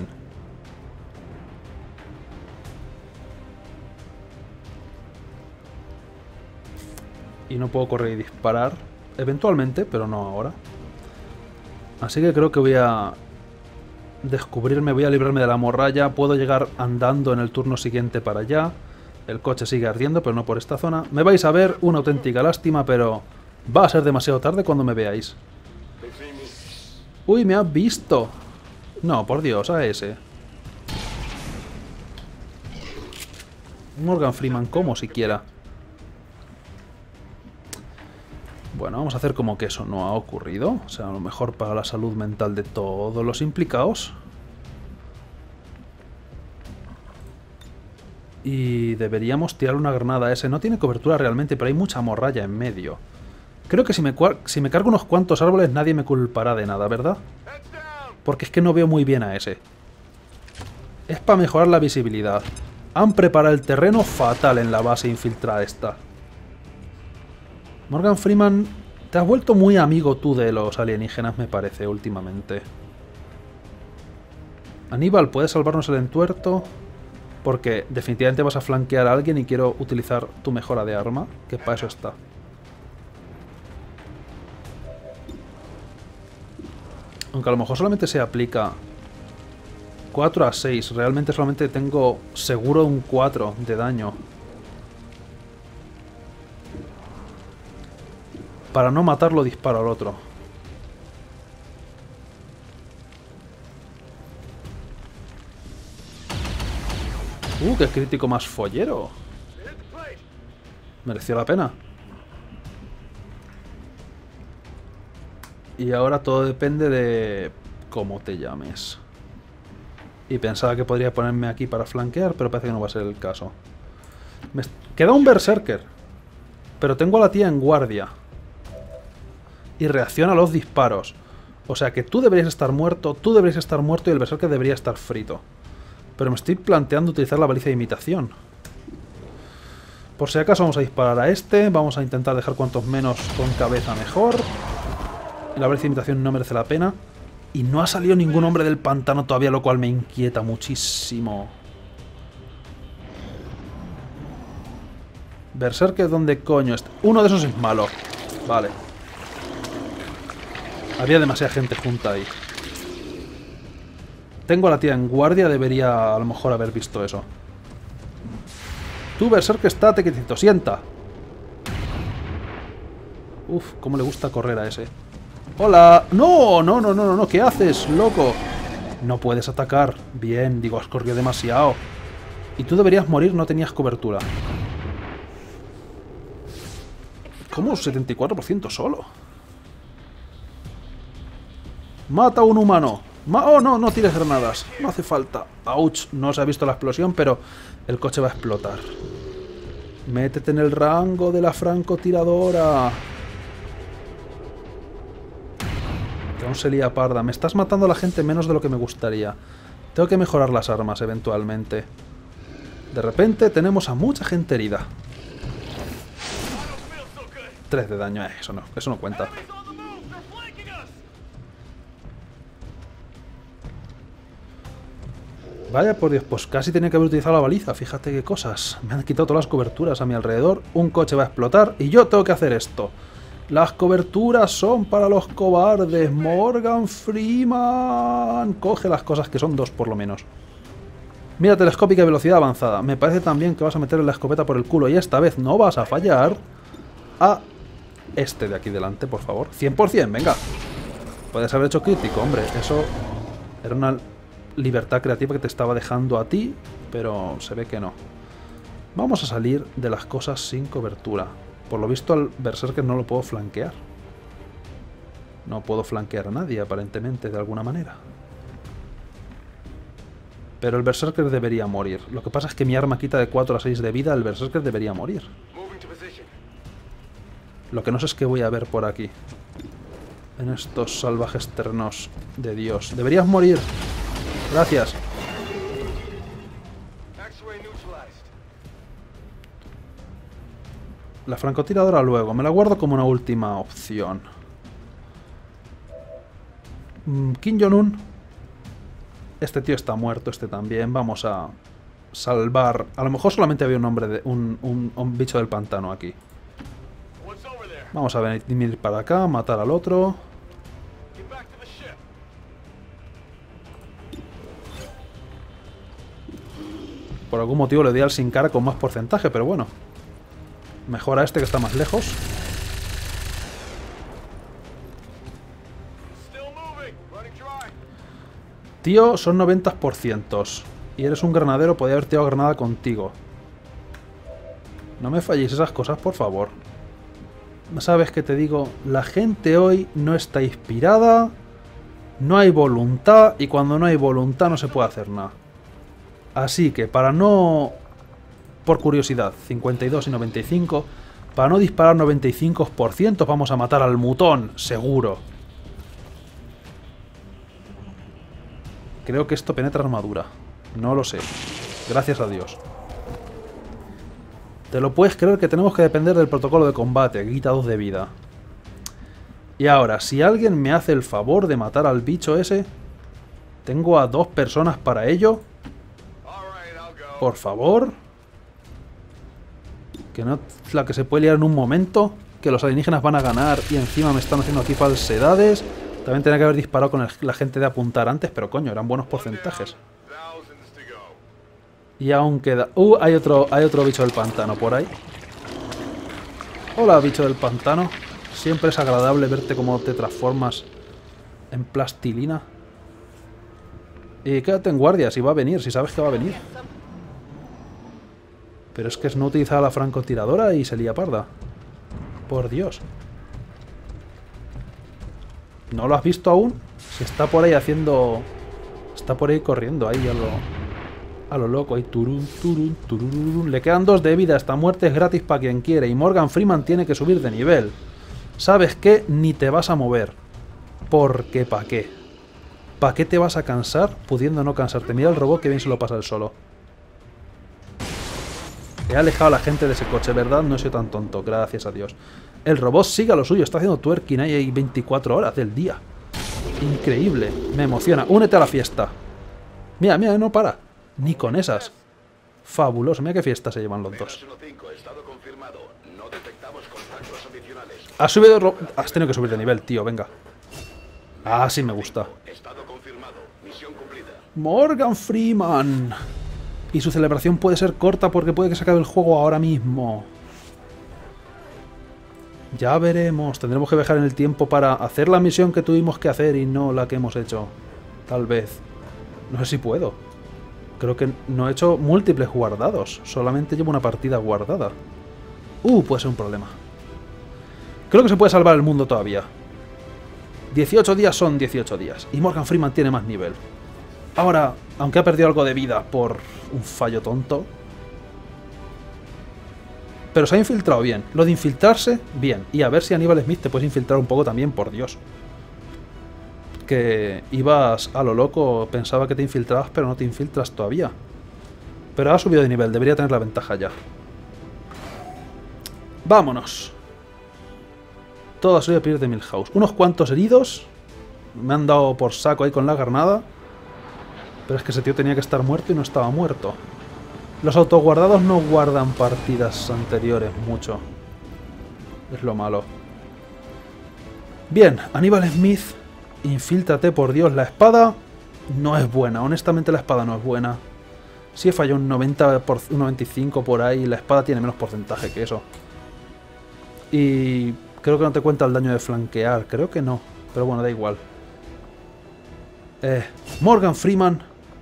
Y no puedo correr y disparar. Eventualmente, pero no ahora. Así que creo que voy a descubrirme, voy a librarme de la morralla. Puedo llegar andando en el turno siguiente para allá. El coche sigue ardiendo, pero no por esta zona. Me vais a ver, una auténtica lástima, pero va a ser demasiado tarde cuando me veáis. Uy, me has visto. No, por Dios, a ese. Morgan Freeman, ¿cómo siquiera? Bueno, vamos a hacer como que eso no ha ocurrido. O sea, a lo mejor para la salud mental de todos los implicados. Y deberíamos tirar una granada a ese. No tiene cobertura realmente, pero hay mucha morralla en medio. Creo que si me, si me cargo unos cuantos árboles nadie me culpará de nada, ¿verdad? Porque es que no veo muy bien a ese. Es para mejorar la visibilidad. Han preparado el terreno fatal en la base infiltrada esta. Morgan Freeman, te has vuelto muy amigo tú de los alienígenas, me parece, últimamente. Aníbal, ¿puedes salvarnos el entuerto? Porque definitivamente vas a flanquear a alguien y quiero utilizar tu mejora de arma, que para eso está. Aunque a lo mejor solamente se aplica cuatro a seis. Realmente solamente tengo seguro un cuatro de daño. Para no matarlo disparo al otro. Uh, qué crítico más follero. Mereció la pena. Y ahora todo depende de cómo te llames. Y pensaba que podría ponerme aquí para flanquear, pero parece que no va a ser el caso. Me queda un berserker. Pero tengo a la tía en guardia. Y reacciona a los disparos. O sea que tú deberías estar muerto, tú deberías estar muerto y el berserker debería estar frito. Pero me estoy planteando utilizar la baliza de imitación. Por si acaso vamos a disparar a este. Vamos a intentar dejar cuantos menos con cabeza mejor. La baliza de imitación no merece la pena. Y no ha salido ningún hombre del pantano todavía, lo cual me inquieta muchísimo. Berserker, ¿dónde coño está? Uno de esos es malo. Vale. Había demasiada gente junta ahí. Tengo a la tía en guardia, debería a lo mejor haber visto eso. Tú, Berserker, estate quietito, sienta. Uf, cómo le gusta correr a ese. ¡Hola! ¡No! ¡No, no, no, no! no. ¿Qué haces, loco? No puedes atacar. Bien, digo, has corrido demasiado. Y tú deberías morir, no tenías cobertura. ¿Cómo? setenta y cuatro por ciento solo. ¡Mata a un humano! Ma ¡Oh, no! No tires granadas. No hace falta. ¡Auch! No se ha visto la explosión, pero el coche va a explotar. Métete en el rango de la francotiradora. Que aún se lía parda. Me estás matando a la gente menos de lo que me gustaría. Tengo que mejorar las armas eventualmente. De repente tenemos a mucha gente herida. tres de daño. Eh, eso no, eso no cuenta. Vaya por Dios, pues casi tenía que haber utilizado la baliza. Fíjate qué cosas. Me han quitado todas las coberturas a mi alrededor. Un coche va a explotar y yo tengo que hacer esto. Las coberturas son para los cobardes. Morgan Freeman. Coge las cosas, que son dos por lo menos. Mira, telescópica y velocidad avanzada. Me parece también que vas a meter la escopeta por el culo. Y esta vez no vas a fallar. A este de aquí delante, por favor. cien por cien, venga. Puedes haber hecho crítico, hombre. Eso era una libertad creativa que te estaba dejando a ti, pero se ve que no. Vamos a salir de las cosas sin cobertura. Por lo visto al Berserker no lo puedo flanquear. No puedo flanquear a nadie, aparentemente, de alguna manera. Pero el Berserker debería morir. Lo que pasa es que mi arma quita de cuatro a seis de vida, el Berserker debería morir. Lo que no sé es qué voy a ver por aquí. En estos salvajes terrenos de Dios. Deberías morir. Gracias. La francotiradora luego. Me la guardo como una última opción. Kim Jong-un. Este tío está muerto, este también. Vamos a salvar. A lo mejor solamente había un hombre de. un, un, un bicho del pantano aquí. Vamos a venir para acá, matar al otro. Por algún motivo le di al sin cara con más porcentaje, pero bueno. Mejor a este que está más lejos. Tío, son noventa por ciento. Y eres un granadero, podía haber tirado granada contigo. No me falléis esas cosas, por favor. ¿Sabes qué te digo? La gente hoy no está inspirada, no hay voluntad, y cuando no hay voluntad no se puede hacer nada. Así que para no... Por curiosidad, cincuenta y dos y noventa y cinco... Para no disparar noventa y cinco por ciento vamos a matar al mutón, seguro. Creo que esto penetra armadura. No lo sé. Gracias a Dios. Te lo puedes creer que tenemos que depender del protocolo de combate, que quita dos de vida. Y ahora, si alguien me hace el favor de matar al bicho ese, tengo a dos personas para ello. Por favor. Que no es la que se puede liar en un momento, que los alienígenas van a ganar y encima me están haciendo aquí falsedades. También tenía que haber disparado con el, la gente de apuntar antes, pero coño, eran buenos porcentajes. Y aún queda... Uh, hay otro, hay otro bicho del pantano por ahí. Hola, bicho del pantano. Siempre es agradable verte cómo te transformas en plastilina. Y quédate en guardia, si va a venir, si sabes que va a venir. Pero es que es no utilizar la francotiradora y se lía parda. Por Dios. ¿No lo has visto aún? Si está por ahí haciendo... Está por ahí corriendo, ahí a lo... A lo loco, ahí turun, turun, turun. Le quedan dos de vida, esta muerte es gratis para quien quiere. Y Morgan Freeman tiene que subir de nivel. ¿Sabes qué? Ni te vas a mover. Porque ¿pa' qué? ¿Pa' qué te vas a cansar pudiendo no cansarte? Mira el robot que bien se lo pasa él solo. He alejado a la gente de ese coche, ¿verdad? No he sido tan tonto, gracias a Dios. El robot sigue a lo suyo, está haciendo twerking ahí veinticuatro horas del día. Increíble, me emociona. Únete a la fiesta. Mira, mira, no para. Ni con esas. Fabuloso, mira qué fiesta se llevan los dos. Has subido... Has tenido que subir de nivel, tío, venga. Ah, sí me gusta. Morgan Freeman. Y su celebración puede ser corta porque puede que se acabe el juego ahora mismo. Ya veremos. Tendremos que viajar en el tiempo para hacer la misión que tuvimos que hacer y no la que hemos hecho. Tal vez. No sé si puedo. Creo que no he hecho múltiples guardados. Solamente llevo una partida guardada. Uh, puede ser un problema. Creo que se puede salvar el mundo todavía. dieciocho días son dieciocho días. Y Morgan Freeman tiene más nivel. Ahora, aunque ha perdido algo de vida por un fallo tonto, pero se ha infiltrado bien. Lo de infiltrarse, bien. Y a ver si Aníbal Smith te puedes infiltrar un poco también, por Dios. Que ibas a lo loco, pensaba que te infiltrabas, pero no te infiltras todavía. Pero ha subido de nivel, debería tener la ventaja ya. Vámonos. Todo ha subido a pedir de Milhouse. Unos cuantos heridos. Me han dado por saco ahí con la granada. Pero es que ese tío tenía que estar muerto y no estaba muerto. Los autoguardados no guardan partidas anteriores mucho. Es lo malo. Bien, Aníbal Smith, infíltrate por Dios. La espada no es buena. Honestamente la espada no es buena. Si he fallado un noventa por, un noventa y cinco por ahí, la espada tiene menos porcentaje que eso. Y creo que no te cuenta el daño de flanquear. Creo que no. Pero bueno, da igual. Eh, Morgan Freeman,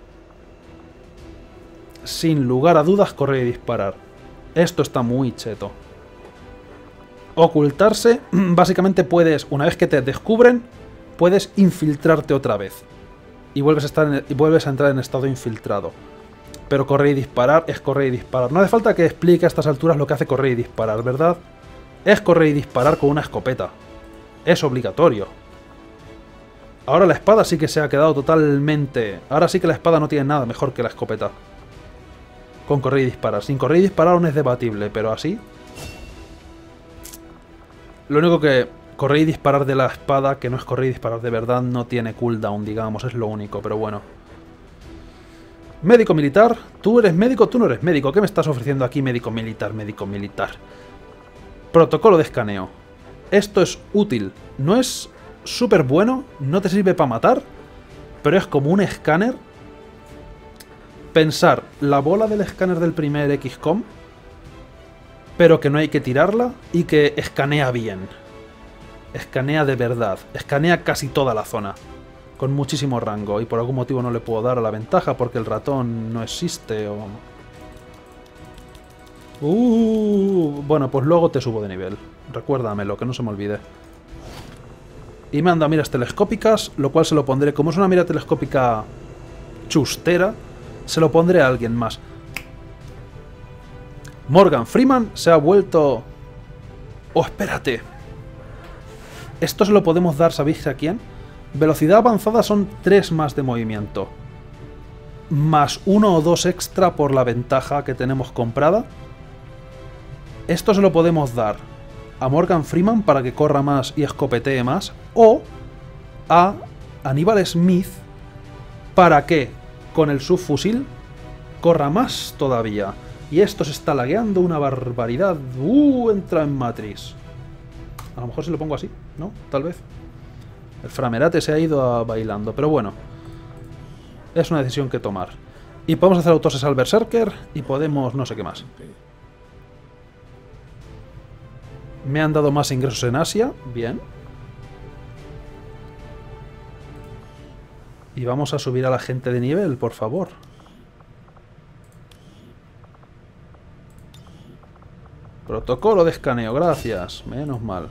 sin lugar a dudas, correr y disparar. Esto está muy cheto. Ocultarse, básicamente puedes, una vez que te descubren, puedes infiltrarte otra vez. Y vuelves a, estar en, y vuelves a entrar en estado infiltrado. Pero correr y disparar es correr y disparar. No hace falta que explique a estas alturas lo que hace correr y disparar, ¿verdad? Es correr y disparar con una escopeta. Es obligatorio. Ahora la espada sí que se ha quedado totalmente... Ahora sí que la espada no tiene nada mejor que la escopeta. Con correr y disparar. Sin correr y disparar aún es debatible, pero así... Lo único que... Correr y disparar de la espada, que no es correr y disparar de verdad, no tiene cooldown, digamos. Es lo único, pero bueno. Médico militar. ¿Tú eres médico? Tú no eres médico. ¿Qué me estás ofreciendo aquí, médico militar? Médico militar. Protocolo de escaneo. Esto es útil. No es... súper bueno, no te sirve para matar, pero es como un escáner. Pensar la bola del escáner del primer equis com, pero que no hay que tirarla y que escanea bien. Escanea de verdad, escanea casi toda la zona, con muchísimo rango, y por algún motivo no le puedo dar a la ventaja porque el ratón no existe o... Uh, Bueno, pues luego te subo de nivel. Recuérdamelo, que no se me olvide. Y me han dado miras telescópicas, lo cual se lo pondré. Como es una mira telescópica chustera, se lo pondré a alguien más. Morgan Freeman se ha vuelto... Oh, espérate. Esto se lo podemos dar, ¿sabéis a quién? Velocidad avanzada son tres más de movimiento. Más uno o dos extra por la ventaja que tenemos comprada. Esto se lo podemos dar a Morgan Freeman para que corra más y escopetee más. O a Aníbal Smith para que con el subfusil corra más todavía. Y esto se está lagueando una barbaridad. Uh, entra en Matrix. A lo mejor si lo pongo así, ¿no? Tal vez. El framerate se ha ido a bailando, pero bueno. Es una decisión que tomar. Y podemos hacer autoses al Berserker y podemos no sé qué más. Me han dado más ingresos en Asia. Bien. Y vamos a subir a la gente de nivel, por favor. Protocolo de escaneo, gracias. Menos mal.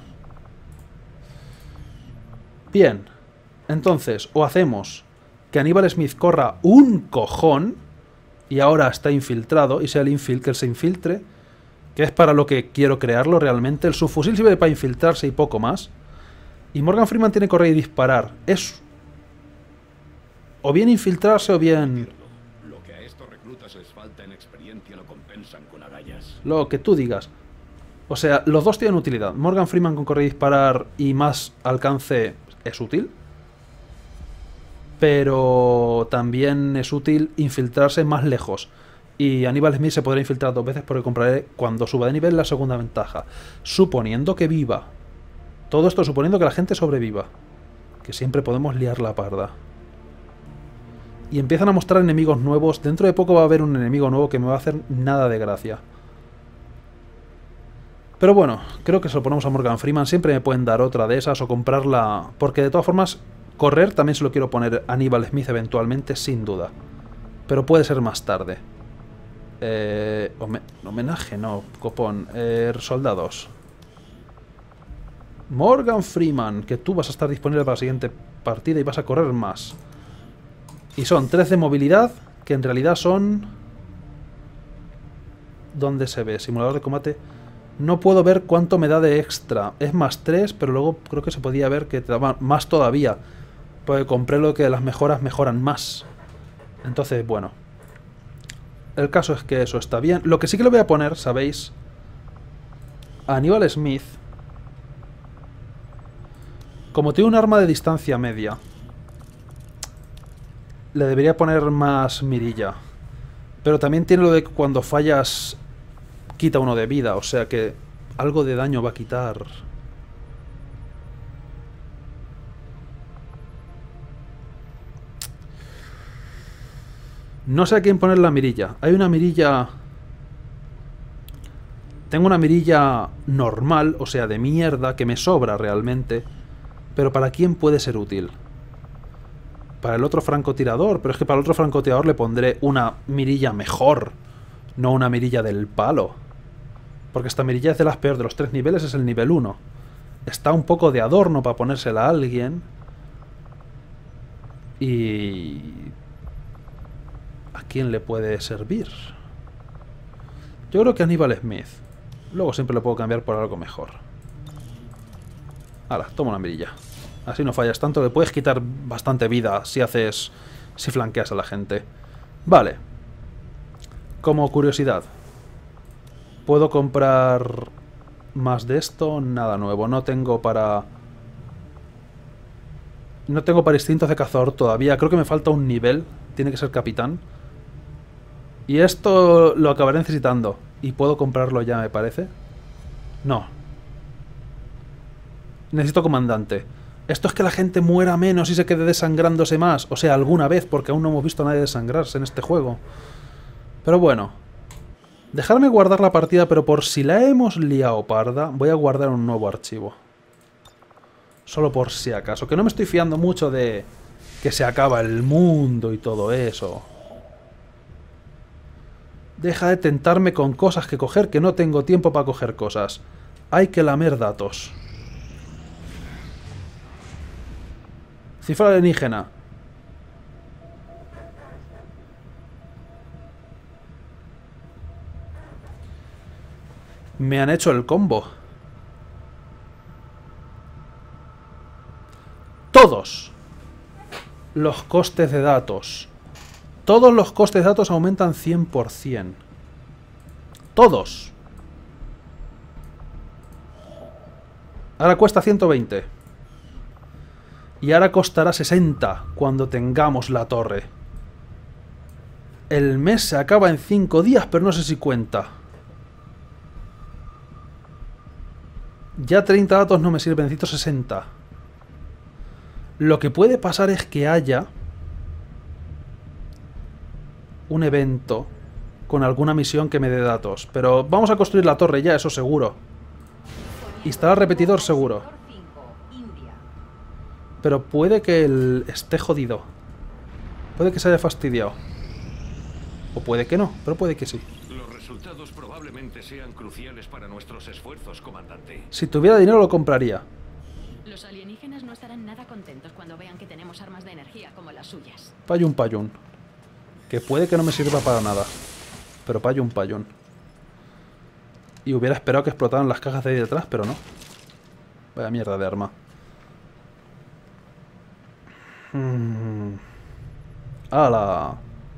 Bien. Entonces, o hacemos que Aníbal Smith corra un cojón y ahora está infiltrado y sea el infil que él se infiltre, que es para lo que quiero crearlo realmente. El subfusil sirve para infiltrarse y poco más. Y Morgan Freeman tiene que correr y disparar. Es o bien infiltrarse o bien... Lo que a estos reclutas les falta en experiencia lo compensan con agallas. Lo que tú digas. O sea, los dos tienen utilidad. Morgan Freeman con correr y disparar y más alcance es útil. Pero también es útil infiltrarse más lejos. Y Aníbal Smith se podrá infiltrar dos veces porque compraré cuando suba de nivel la segunda ventaja. Suponiendo que viva. Todo esto suponiendo que la gente sobreviva. Que siempre podemos liar la parda. Y empiezan a mostrar enemigos nuevos. Dentro de poco va a haber un enemigo nuevo que me va a hacer nada de gracia. Pero bueno, creo que se lo ponemos a Morgan Freeman. Siempre me pueden dar otra de esas o comprarla. Porque de todas formas, correr también se lo quiero poner a Aníbal Smith eventualmente, sin duda. Pero puede ser más tarde. Eh, home homenaje, no, copón. Eh, soldados. Morgan Freeman, que tú vas a estar disponible para la siguiente partida y vas a correr más. Y son tres de movilidad, que en realidad son... ¿Dónde se ve? Simulador de combate. No puedo ver cuánto me da de extra. Es más tres, pero luego creo que se podía ver que te daba más todavía. Porque compré lo que las mejoras mejoran más. Entonces, bueno. El caso es que eso está bien. Lo que sí que le voy a poner, ¿sabéis? A Aníbal Smith. Como tiene un arma de distancia media, le debería poner más mirilla. Pero también tiene lo de que cuando fallas quita uno de vida. O sea que algo de daño va a quitar. No sé a quién poner la mirilla. Hay una mirilla... Tengo una mirilla normal, o sea, de mierda, que me sobra realmente. Pero ¿para quién puede ser útil? Para el otro francotirador. Pero es que para el otro francotirador le pondré una mirilla mejor. No una mirilla del palo. Porque esta mirilla es de las peores. De los tres niveles es el nivel uno. Está un poco de adorno para ponérsela a alguien. Y... ¿a quién le puede servir? Yo creo que a Aníbal Smith. Luego siempre lo puedo cambiar por algo mejor. Hala, toma una mirilla. Así no fallas tanto, le puedes quitar bastante vida si haces... si flanqueas a la gente. Vale. Como curiosidad, ¿puedo comprar más de esto? Nada nuevo. No tengo para... No tengo para instintos de cazador todavía. Creo que me falta un nivel. Tiene que ser capitán. Y esto lo acabaré necesitando. ¿Y puedo comprarlo ya, me parece? No. Necesito comandante. Esto es que la gente muera menos y se quede desangrándose más. O sea, alguna vez, porque aún no hemos visto a nadie desangrarse en este juego. Pero bueno. Dejarme guardar la partida, pero por si la hemos liado parda, voy a guardar un nuevo archivo. Solo por si acaso. Que no me estoy fiando mucho de que se acaba el mundo y todo eso. Deja de tentarme con cosas que coger, que no tengo tiempo para coger cosas. Hay que lamer datos. Cifra alienígena. Me han hecho el combo. Todos los costes de datos. Todos los costes de datos aumentan cien por cien. Todos. Ahora cuesta ciento veinte. Y ahora costará sesenta cuando tengamos la torre. El mes se acaba en cinco días, pero no sé si cuenta. Ya treinta datos no me sirven, necesito sesenta. Lo que puede pasar es que haya un evento con alguna misión que me dé datos. Pero vamos a construir la torre ya, eso seguro. Instalar repetidor seguro. Pero puede que el esté jodido. Puede que se haya fastidiado. O puede que no, pero puede que sí. Los resultados probablemente sean cruciales para nuestros esfuerzos, comandante. Si tuviera dinero lo compraría. Los alienígenas no estarán nada contentos cuando vean que tenemos armas de energía como las suyas. Payun payun. Que puede que no me sirva para nada. Pero payun payun. Y hubiera esperado que explotaran las cajas de ahí detrás, pero no. Vaya mierda de arma. Hmm. ¡Hala!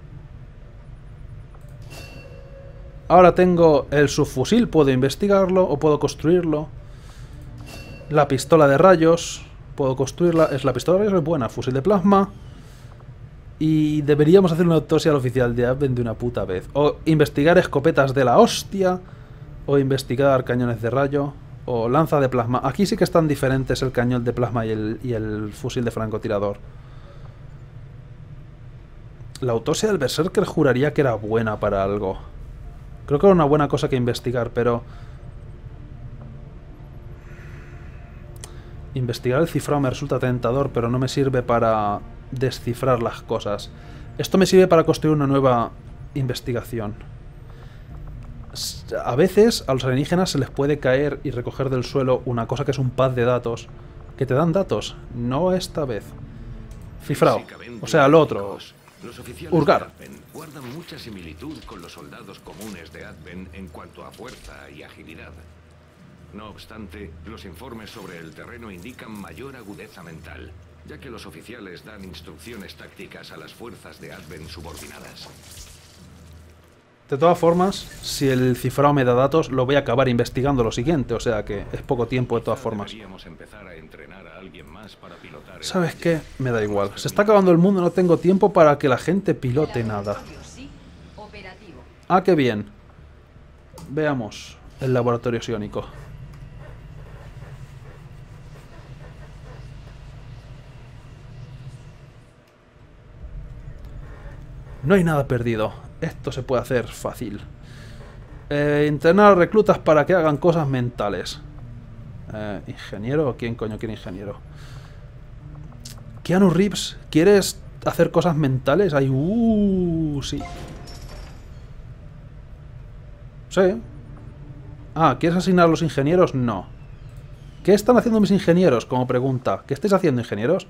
Ahora tengo el subfusil, puedo investigarlo o puedo construirlo. La pistola de rayos, puedo construirla. Es la pistola de rayos, es buena. Fusil de plasma. Y deberíamos hacer una autopsia al oficial de Advent de una puta vez. O investigar escopetas de la hostia. O investigar cañones de rayo. O lanza de plasma. Aquí sí que están diferentes el cañón de plasma y el, y el fusil de francotirador. La autopsia del Berserker juraría que era buena para algo. Creo que era una buena cosa que investigar, pero... Investigar el cifrado me resulta tentador, pero no me sirve para descifrar las cosas. Esto me sirve para construir una nueva investigación. A veces a los alienígenas se les puede caer y recoger del suelo una cosa que es un pad de datos, que te dan datos. No esta vez. Cifrado. O sea, lo otro. Los oficiales Hurgar. de Advent guardan mucha similitud con los soldados comunes de Advent en cuanto a fuerza y agilidad. No obstante, los informes sobre el terreno indican mayor agudeza mental, ya que los oficiales dan instrucciones tácticas a las fuerzas de Advent subordinadas. De todas formas, si el cifrado me da datos, lo voy a acabar investigando lo siguiente, o sea que es poco tiempo de todas formas. Deberíamos empezar a entrenar a alguien más para pilotar el ¿Sabes taller. qué? Me da igual. Se está acabando el mundo, no tengo tiempo para que la gente pilote nada. Sí, operativo. Ah, qué bien. Veamos el laboratorio psiónico. No hay nada perdido. Esto se puede hacer fácil. Eh, entrenar a reclutas para que hagan cosas mentales. Eh, ¿Ingeniero? ¿Quién coño quiere ingeniero? Keanu Reeves, ¿quieres hacer cosas mentales? Ay, uh, sí. Sí. Ah, ¿quieres asignar a los ingenieros? No. ¿Qué están haciendo mis ingenieros? Como pregunta. ¿Qué estáis haciendo, ingenieros?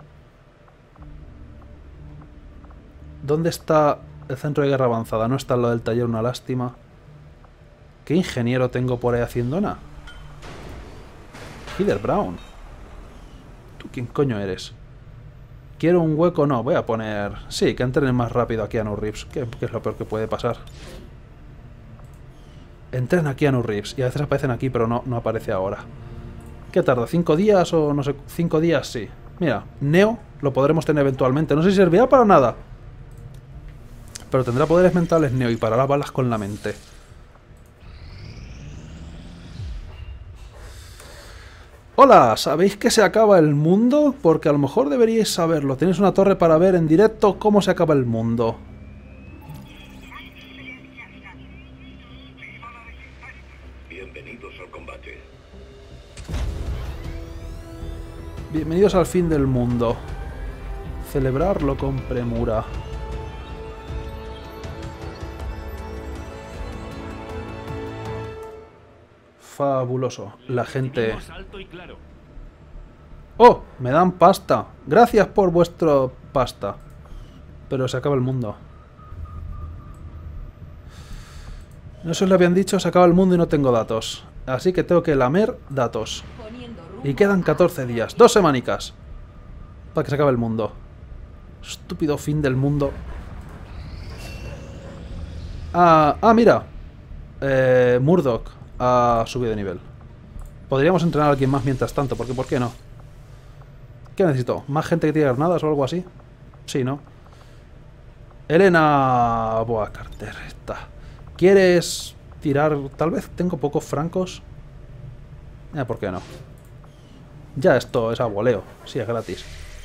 ¿Dónde está el centro de guerra avanzada? No está lo del taller, una lástima. ¿Qué ingeniero tengo por ahí haciendo nada? Heather Brown. ¿Tú quién coño eres? ¿Quiero un hueco? No, voy a poner... Sí, que entrenen más rápido a Keanu Reeves, que, que es lo peor que puede pasar. Entrena a Keanu Reeves. Y a veces aparecen aquí, pero no, no aparece ahora. ¿Qué tarda? ¿Cinco días o no sé? ¿Cinco días? Sí. Mira, Neo lo podremos tener eventualmente. No sé si servirá para nada. Pero tendrá poderes mentales Neo y parará balas con la mente. Hola, ¿sabéis que se acaba el mundo? Porque a lo mejor deberíais saberlo. Tenéis una torre para ver en directo cómo se acaba el mundo. Bienvenidos al combate. Bienvenidos al fin del mundo. Celebrarlo con premura. Fabuloso. La gente... Decidimos alto y claro. ¡Oh! Me dan pasta. Gracias por vuestro pasta. Pero se acaba el mundo. No se os lo habían dicho, se acaba el mundo y no tengo datos. Así que tengo que lamer datos. Y quedan catorce días. Dos semanicas. Para que se acabe el mundo. Estúpido fin del mundo. Ah, ah mira. Eh, Murdoch ha subido de nivel. Podríamos entrenar a alguien más mientras tanto, porque ¿por qué no? ¿Qué necesito? ¿Más gente que tire granadas o algo así? Sí, ¿no? Elena... Boa Carter, está. ¿Quieres tirar? Tal vez tengo pocos francos. Eh, ¿por qué no? Ya esto es a voleo. Sí, es gratis.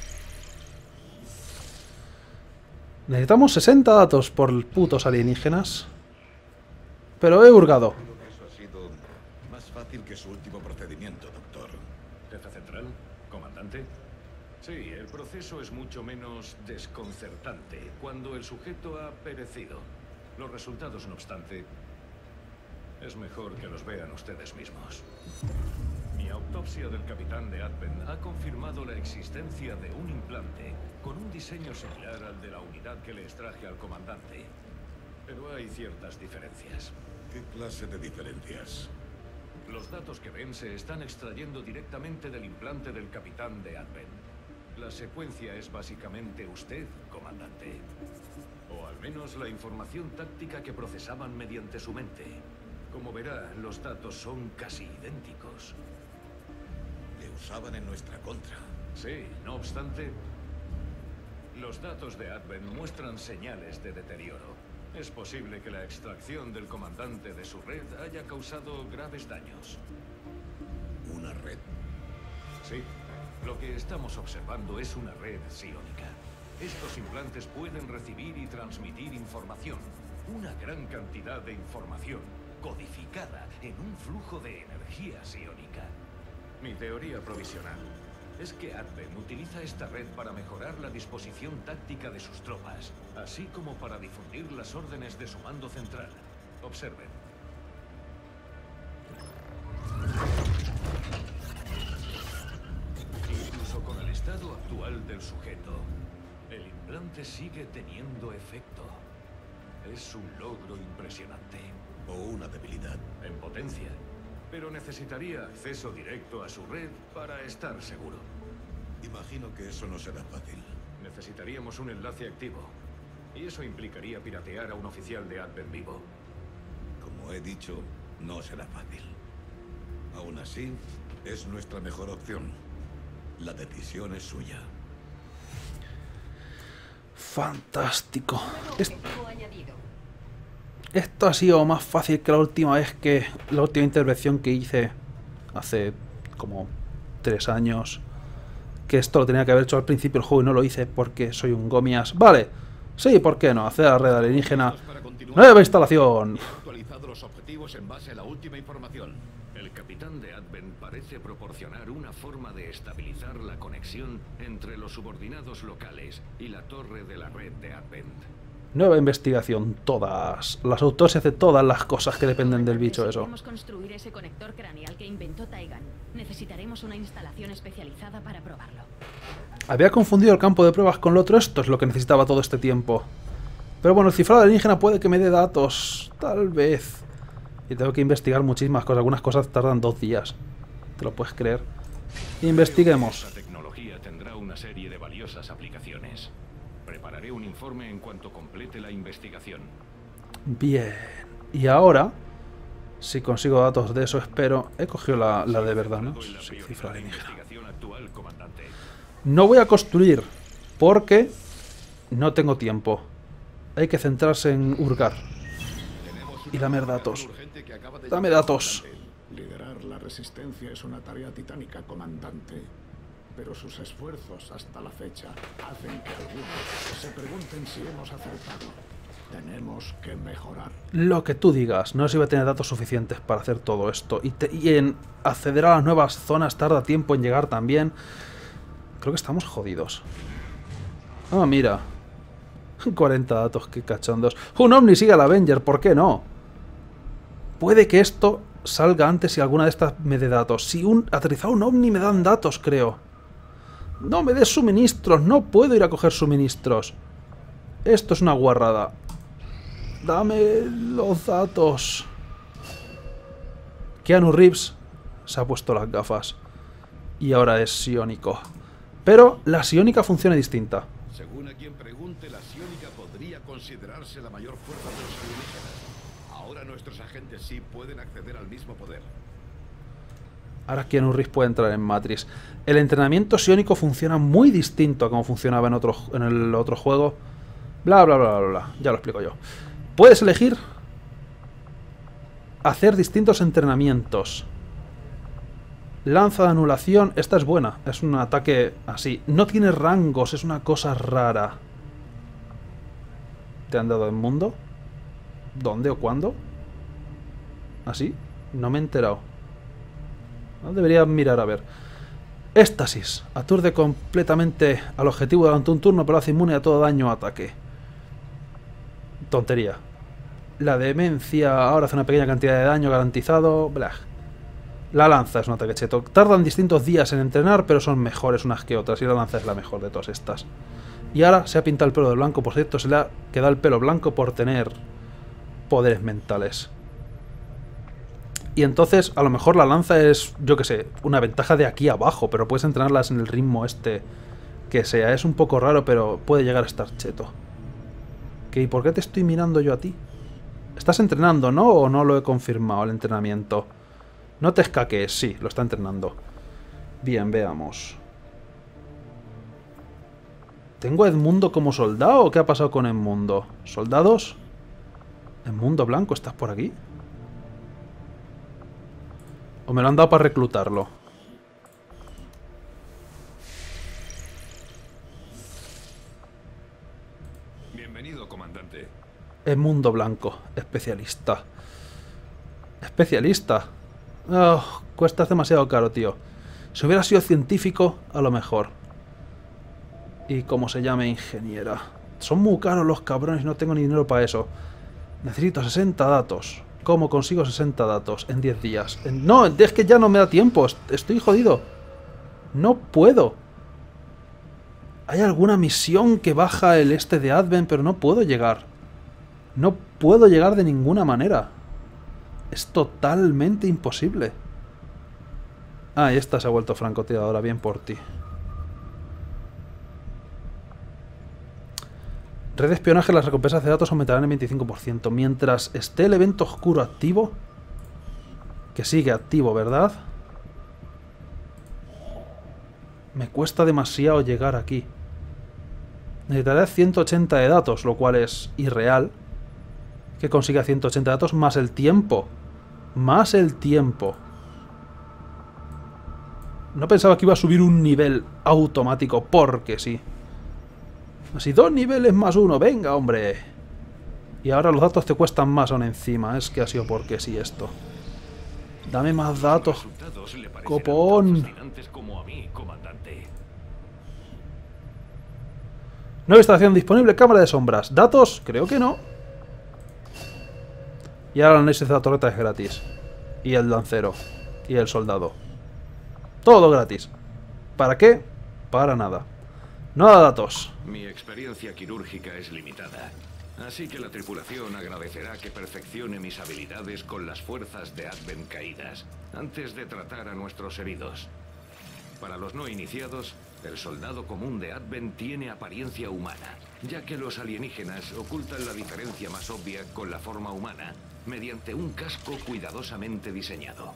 Necesitamos sesenta datos por putos alienígenas. Pero he hurgado. Eso ha sido más fácil que su último procedimiento, doctor. Jefe central, comandante. Sí, el proceso es mucho menos desconcertante cuando el sujeto ha perecido. Los resultados, no obstante, es mejor que los vean ustedes mismos. Mi autopsia del capitán de Advent ha confirmado la existencia de un implante con un diseño similar al de la unidad que le extraje al comandante. Pero hay ciertas diferencias. ¿Qué clase de diferencias? Los datos que ven se están extrayendo directamente del implante del capitán de Advent. La secuencia es básicamente usted, comandante. O al menos la información táctica que procesaban mediante su mente. Como verá, los datos son casi idénticos. Le usaban en nuestra contra. Sí, no obstante, los datos de Advent muestran señales de deterioro. Es posible que la extracción del comandante de su red haya causado graves daños. Una red. Sí, lo que estamos observando es una red psiónica. Estos implantes pueden recibir y transmitir información. Una gran cantidad de información, codificada en un flujo de energía psiónica. Mi teoría provisional es que Advent utiliza esta red para mejorar la disposición táctica de sus tropas, así como para difundir las órdenes de su mando central. Observen. Incluso con el estado actual del sujeto, el implante sigue teniendo efecto. Es un logro impresionante. O una debilidad. En potencia. Pero necesitaría acceso directo a su red para estar seguro. Imagino que eso no será fácil. Necesitaríamos un enlace activo. Y eso implicaría piratear a un oficial de Advent vivo. Como he dicho, no será fácil. Aún así, es nuestra mejor opción. La decisión es suya. Fantástico. Es... Esto ha sido más fácil que la última vez que... La última intervención que hice hace como tres años. Que esto lo tenía que haber hecho al principio del juego y no lo hice porque soy un gomias. Vale, sí, ¿por qué no? Hacer la red alienígena. Nueva instalación. He actualizado los objetivos en base a la última información. El capitán de Advent parece proporcionar una forma de estabilizar la conexión entre los subordinados locales y la torre de la red de Advent. Nueva investigación, todas. Las autopsias de todas las cosas que dependen del bicho, eso. Queremos construir ese conector craneal que inventó Taigan. Necesitaremos una instalación especializada para probarlo. Había confundido el campo de pruebas con lo otro. Esto es lo que necesitaba todo este tiempo. Pero bueno, el cifrado alienígena puede que me dé datos. Tal vez. Y tengo que investigar muchísimas cosas. Algunas cosas tardan dos días. ¿Te lo puedes creer? Investiguemos. Esta tecnología tendrá una serie de valiosas aplicaciones. Prepararé un informe en cuanto complete la investigación. Bien. Y ahora, si consigo datos de eso, espero... He cogido la, la de verdad, ¿no? Sí, cifra alienígena. No voy a construir, porque no tengo tiempo. Hay que centrarse en hurgar. Y dame datos. Dame datos. Liderar la resistencia es una tarea titánica, comandante. Pero sus esfuerzos hasta la fecha hacen que algunos se pregunten si hemos acertado. Tenemos que mejorar. Lo que tú digas. No sé si voy a tener datos suficientes para hacer todo esto. Y, te, y en acceder a las nuevas zonas tarda tiempo en llegar también. Creo que estamos jodidos. Ah, mira. cuarenta datos, qué cachondos. Un Omni sigue al Avenger, ¿por qué no? Puede que esto salga antes si alguna de estas me dé datos. Si un aterrizado un ovni me dan datos, creo. No me des suministros, no puedo ir a coger suministros. Esto es una guarrada. Dame los datos. Keanu Reeves se ha puesto las gafas. Y ahora es psiónico. Pero la psiónica funciona distinta. Según a quien pregunte, la psiónica podría considerarse la mayor fuerza de los alienígenas. Ahora nuestros agentes sí pueden acceder al mismo poder. Ahora Keanu Reeves puede entrar en Matrix. El entrenamiento psiónico funciona muy distinto a como funcionaba en, otro, en el otro juego. Bla, bla, bla, bla, bla. Ya lo explico yo. Puedes elegir hacer distintos entrenamientos. Lanza de anulación. Esta es buena. Es un ataque así. No tiene rangos. Es una cosa rara. ¿Te han dado el mundo? ¿Dónde o cuándo? ¿Así? No me he enterado. No debería mirar a ver. Éxtasis. Aturde completamente al objetivo durante un turno, pero hace inmune a todo daño o ataque. Tontería. La demencia ahora hace una pequeña cantidad de daño garantizado. Blah. La lanza es un ataque cheto. Tardan distintos días en entrenar, pero son mejores unas que otras. Y la lanza es la mejor de todas estas. Y ahora se ha pintado el pelo de blanco. Por cierto, se le ha quedado el pelo blanco por tener poderes mentales. Y entonces, a lo mejor la lanza es, yo que sé, una ventaja de aquí abajo, pero puedes entrenarlas en el ritmo este que sea. Es un poco raro, pero puede llegar a estar cheto. ¿Qué? ¿Y por qué te estoy mirando yo a ti? ¿Estás entrenando, no? ¿O no lo he confirmado el entrenamiento? No te escaques, sí, lo está entrenando. Bien, veamos. ¿Tengo a Edmundo como soldado o qué ha pasado con Edmundo? ¿Soldados? ¿Edmundo Blanco, estás por aquí? ¿O me lo han dado para reclutarlo? Bienvenido, comandante. Edmundo Blanco, especialista. Especialista. Oh, cuesta demasiado caro, tío. Si hubiera sido científico, a lo mejor. Y como se llame, ingeniera. Son muy caros los cabrones y no tengo ni dinero para eso. Necesito sesenta datos. ¿Cómo consigo sesenta datos en diez días? En... No, es que ya no me da tiempo. Estoy jodido. No puedo. Hay alguna misión que baja el este de Advent, pero no puedo llegar. No puedo llegar de ninguna manera. Es totalmente imposible. Ah, y esta se ha vuelto francotiradora. Bien por ti. Red de espionaje, las recompensas de datos aumentarán en veinticinco por ciento. Mientras esté el evento oscuro activo. Que sigue activo, ¿verdad? Me cuesta demasiado llegar aquí. Necesitaré ciento ochenta de datos, lo cual es irreal. Que consiga ciento ochenta datos más el tiempo. Más el tiempo. No pensaba que iba a subir un nivel automático, porque sí. Así, dos niveles más uno, venga, hombre. Y ahora los datos te cuestan más aún encima. Es que ha sido porque sí esto. Dame más datos, copón. Nueva instalación disponible, cámara de sombras. ¿Datos? Creo que no. Y ahora el análisis de la torreta es gratis. Y el lancero. Y el soldado. Todo gratis. ¿Para qué? Para nada. No da datos. Mi experiencia quirúrgica es limitada, así que la tripulación agradecerá que perfeccione mis habilidades con las fuerzas de Advent caídas, antes de tratar a nuestros heridos. Para los no iniciados, el soldado común de Advent tiene apariencia humana, ya que los alienígenas ocultan la diferencia más obvia con la forma humana, mediante un casco cuidadosamente diseñado.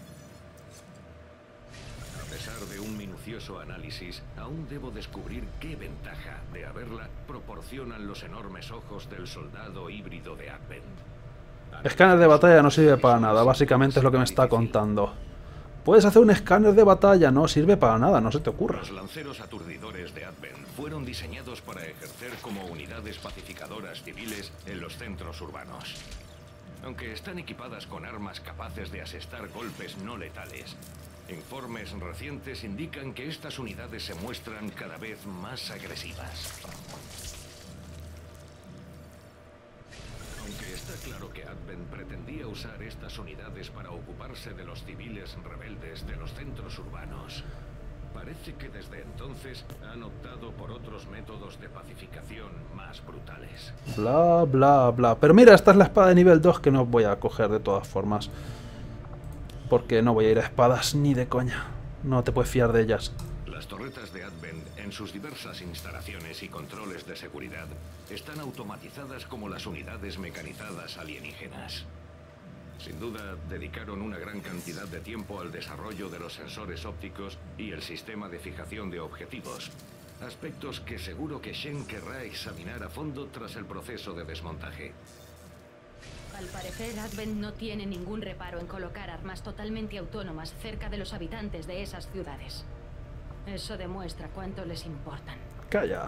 A pesar de un minucioso análisis, aún debo descubrir qué ventaja de haberla proporcionan los enormes ojos del soldado híbrido de Advent. Escáner de batalla no sirve para nada, básicamente es lo que me está contando. Puedes hacer un escáner de batalla, no sirve para nada, no se te ocurra. Los lanceros aturdidores de Advent fueron diseñados para ejercer como unidades pacificadoras civiles en los centros urbanos. Aunque están equipadas con armas capaces de asestar golpes no letales, informes recientes indican que estas unidades se muestran cada vez más agresivas. Aunque Está claro que Advent pretendía usar estas unidades para ocuparse de los civiles rebeldes de los centros urbanos. Parece que desde entonces han optado por otros métodos de pacificación más brutales. Bla, bla, bla. Pero mira, esta es la espada de nivel dos que no voy a coger de todas formas. Porque no voy a ir a espadas ni de coña. No te puedes fiar de ellas. Las torretas de Advent, en sus diversas instalaciones y controles de seguridad, están automatizadas como las unidades mecanizadas alienígenas. Sin duda, dedicaron una gran cantidad de tiempo al desarrollo de los sensores ópticos y el sistema de fijación de objetivos. Aspectos que seguro que Shen querrá examinar a fondo tras el proceso de desmontaje. Al parecer, Advent no tiene ningún reparo en colocar armas totalmente autónomas cerca de los habitantes de esas ciudades. Eso demuestra cuánto les importan. Calla.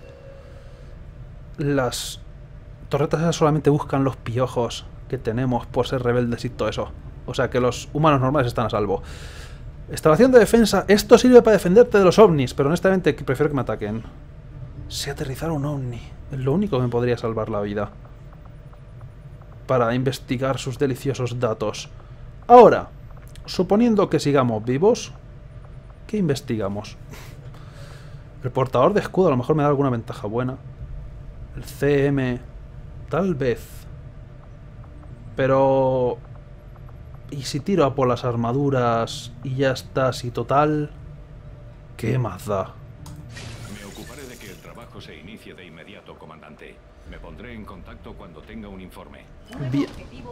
Las torretas esas solamente buscan los piojos que tenemos por ser rebeldes y todo eso. O sea que los humanos normales están a salvo. Instalación de defensa. Esto sirve para defenderte de los ovnis, pero honestamente prefiero que me ataquen. Si aterrizara un ovni, es lo único que me podría salvar la vida. Para investigar sus deliciosos datos. Ahora, suponiendo que sigamos vivos, ¿qué investigamos? El portador de escudo a lo mejor me da alguna ventaja buena. El C M, tal vez. Pero... ¿y si tiro a por las armaduras y ya está así total? ¿Qué más da? Me ocuparé de que el trabajo se inicie de inmediato, comandante. Me pondré en contacto cuando tenga un informe. Bien.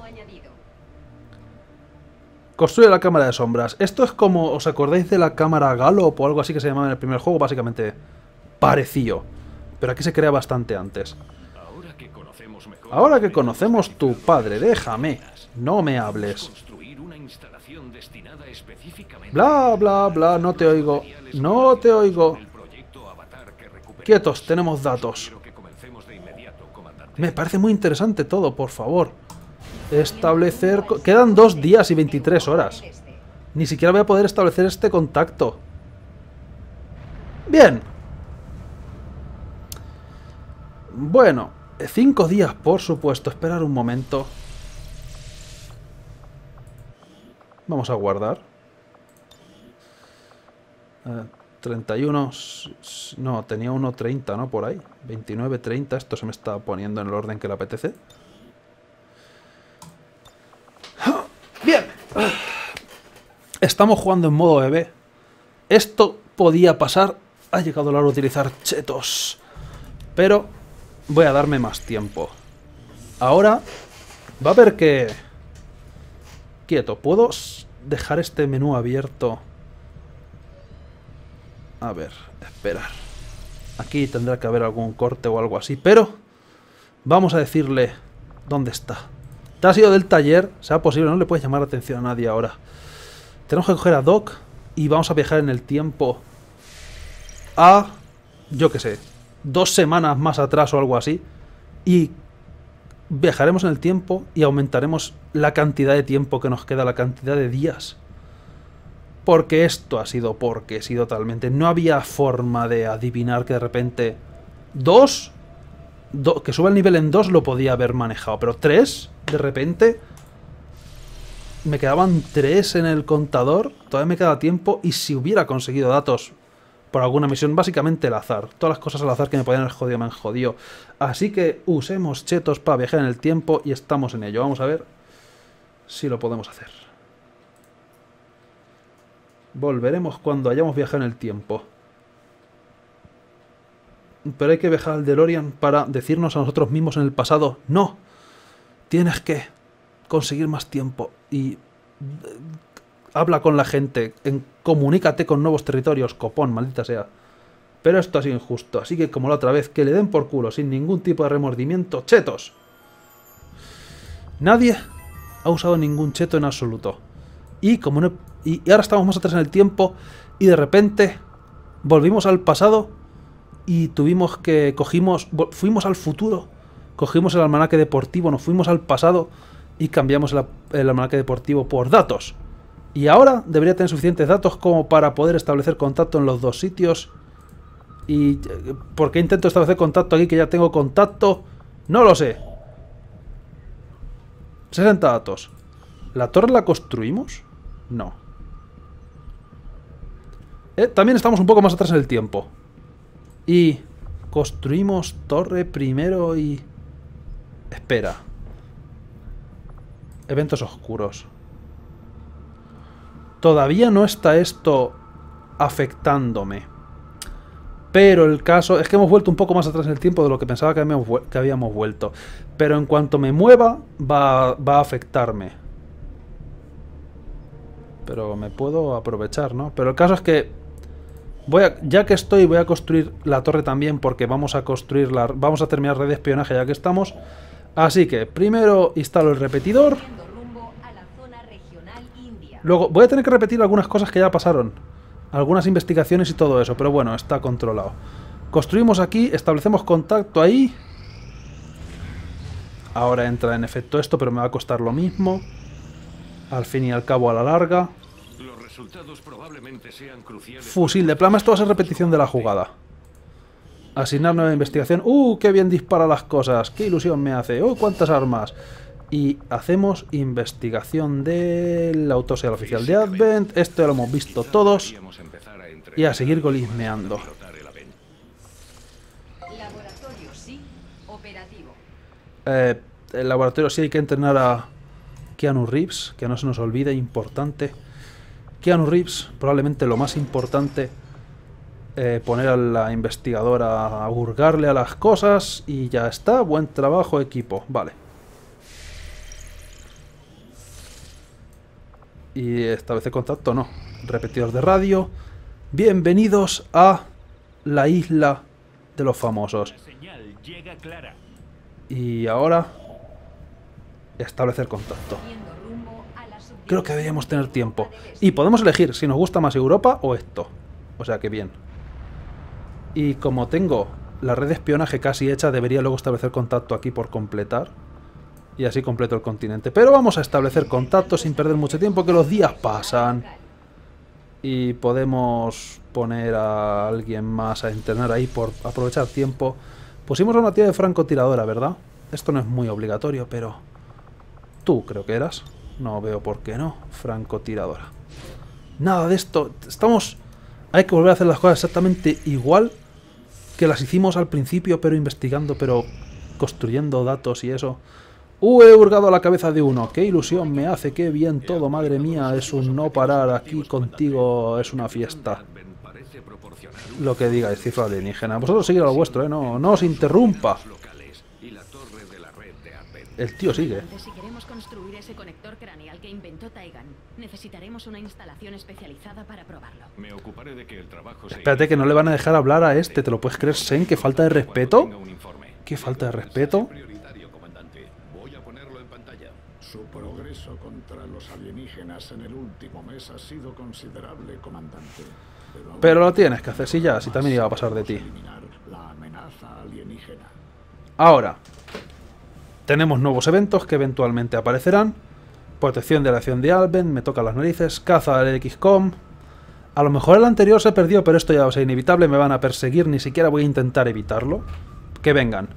Construye la cámara de sombras. Esto es como, ¿os acordáis de la cámara Gallop o algo así que se llamaba en el primer juego? Básicamente parecido. Pero aquí se crea bastante antes. Ahora que conocemos mejor, Ahora que conocemos tu padre, déjame. No me hables. construir una instalación destinada específicamente Bla, bla, bla. No te oigo. No te oigo. el proyecto Avatar que recuperamos. Quietos, tenemos datos. Quiero que comencemos de inmediato, comandante. Me parece muy interesante todo, por favor. Establecer... co- Quedan dos días y veintitrés horas. Ni siquiera voy a poder establecer este contacto. Bien. Bueno, cinco días, por supuesto. Esperar un momento. Vamos a guardar. Eh, treinta y uno... s- s- No, tenía uno treinta, ¿no? Por ahí. veintinueve, treinta. Esto se me está poniendo en el orden que le apetece. Bien. Estamos jugando en modo bebé. Esto podía pasar. Ha llegado la hora de utilizar chetos. Pero voy a darme más tiempo. Ahora va a haber que... Quieto, ¿puedo s- dejar este menú abierto? A ver, esperar. Aquí tendrá que haber algún corte o algo así, pero... Vamos a decirle... ¿Dónde está? Te has ido del taller, sea posible, no le puedes llamar la atención a nadie ahora. Tenemos que coger a Doc y vamos a viajar en el tiempo a, yo qué sé, dos semanas más atrás o algo así. Y viajaremos en el tiempo y aumentaremos la cantidad de tiempo que nos queda, la cantidad de días. Porque esto ha sido porque sí, totalmente. No había forma de adivinar que de repente dos... Do, que suba el nivel en dos lo podía haber manejado, pero tres, de repente, me quedaban tres en el contador, todavía me queda tiempo, y si hubiera conseguido datos por alguna misión, básicamente el azar, todas las cosas al azar que me podían haber jodido, me han jodido. Así que usemos chetos para viajar en el tiempo y estamos en ello. Vamos a ver si lo podemos hacer. Volveremos cuando hayamos viajado en el tiempo. Pero hay que viajar al DeLorean para decirnos a nosotros mismos en el pasado, no, tienes que conseguir más tiempo y eh, habla con la gente, en, comunícate con nuevos territorios, copón, maldita sea. Pero esto ha sido injusto, así que como la otra vez, que le den por culo sin ningún tipo de remordimiento, chetos. Nadie ha usado ningún cheto en absoluto. Y como no, y, y ahora estamos más atrás en el tiempo y de repente volvimos al pasado. Y tuvimos que... Cogimos... Fuimos al futuro. Cogimos el almanaque deportivo. Nos fuimos al pasado. Y cambiamos el, el almanaque deportivo por datos. Y ahora debería tener suficientes datos como para poder establecer contacto en los dos sitios. Y... ¿por qué intento establecer contacto aquí que ya tengo contacto? No lo sé. sesenta datos. ¿La torre la construimos? No. Eh, también estamos un poco más atrás en el tiempo. Y construimos torre primero y... Espera. Eventos oscuros. Todavía no está esto afectándome. Pero el caso es que hemos vuelto un poco más atrás en el tiempo de lo que pensaba que habíamos, que habíamos vuelto. Pero en cuanto me mueva, va, va a afectarme. Pero me puedo aprovechar, ¿no? Pero el caso es que... Voy a, ya que estoy, voy a construir la torre también, porque vamos a construir la, vamos a terminar red de espionaje ya que estamos. Así que primero instalo el repetidor. Luego voy a tener que repetir algunas cosas que ya pasaron. Algunas investigaciones y todo eso, pero bueno, está controlado. Construimos aquí, establecemos contacto ahí. Ahora entra en efecto esto, pero me va a costar lo mismo. Al fin y al cabo, a la larga. Los resultados probablemente sean cruciales. Fusil de plasma, esto va a ser repetición de la jugada. Asignar nueva investigación. ¡Uh! ¡Qué bien dispara las cosas! ¡Qué ilusión me hace! ¡Uh! ¡Cuántas armas! Y hacemos investigación de la autopsia del oficial de Advent. Esto ya lo hemos visto todos. Y a seguir golismeando. Laboratorio sí, operativo. Eh, el laboratorio sí hay que entrenar a Keanu Reeves, que no se nos olvide, importante. Keanu Reeves, probablemente lo más importante. Eh, poner a la investigadora a hurgarle a las cosas y ya está. Buen trabajo, equipo. Vale. Y establecer contacto, no. Repetidor de radio. Bienvenidos a la isla de los famosos. Y ahora establecer contacto. Creo que deberíamos tener tiempo. Y podemos elegir si nos gusta más Europa o esto. O sea que bien. Y como tengo la red de espionaje casi hecha, debería luego establecer contacto aquí por completar. Y así completo el continente. Pero vamos a establecer contacto sin perder mucho tiempo, que los días pasan. Y podemos poner a alguien más a entrenar ahí por aprovechar tiempo. Pusimos a una tía de francotiradora, ¿verdad? Esto no es muy obligatorio, pero... Tú creo que eras. No veo por qué no. Francotiradora. Nada de esto. Estamos... Hay que volver a hacer las cosas exactamente igual que las hicimos al principio, pero investigando, pero construyendo datos y eso. ¡Uh! He hurgado a la cabeza de uno. ¡Qué ilusión me hace! ¡Qué bien todo! Madre mía, es un no parar aquí contigo. Es una fiesta. Lo que digáis, cifra alienígena. Vosotros seguid a lo vuestro, ¿eh? No, no os interrumpa. El tío sigue. Si queremos construir ese conector craneal que inventó Taigan, necesitaremos una instalación especializada para probarlo. Me ocuparé de que el trabajo se... Espérate, que no le van a dejar hablar a este. ¿Te lo puedes creer, Sen? ¿Qué falta de respeto? ¿Qué falta de respeto? Su progreso contra los alienígenas en el último mes ha sido considerable, comandante. Pero, Pero lo tienes que hacer, si ya, si también iba a pasar de ti. La amenaza alienígena. Ahora, tenemos nuevos eventos que eventualmente aparecerán. Protección de la acción de Advent, me toca las narices. Caza del X COM. A lo mejor el anterior se perdió, pero esto ya va a ser inevitable. Me van a perseguir, ni siquiera voy a intentar evitarlo. Que vengan.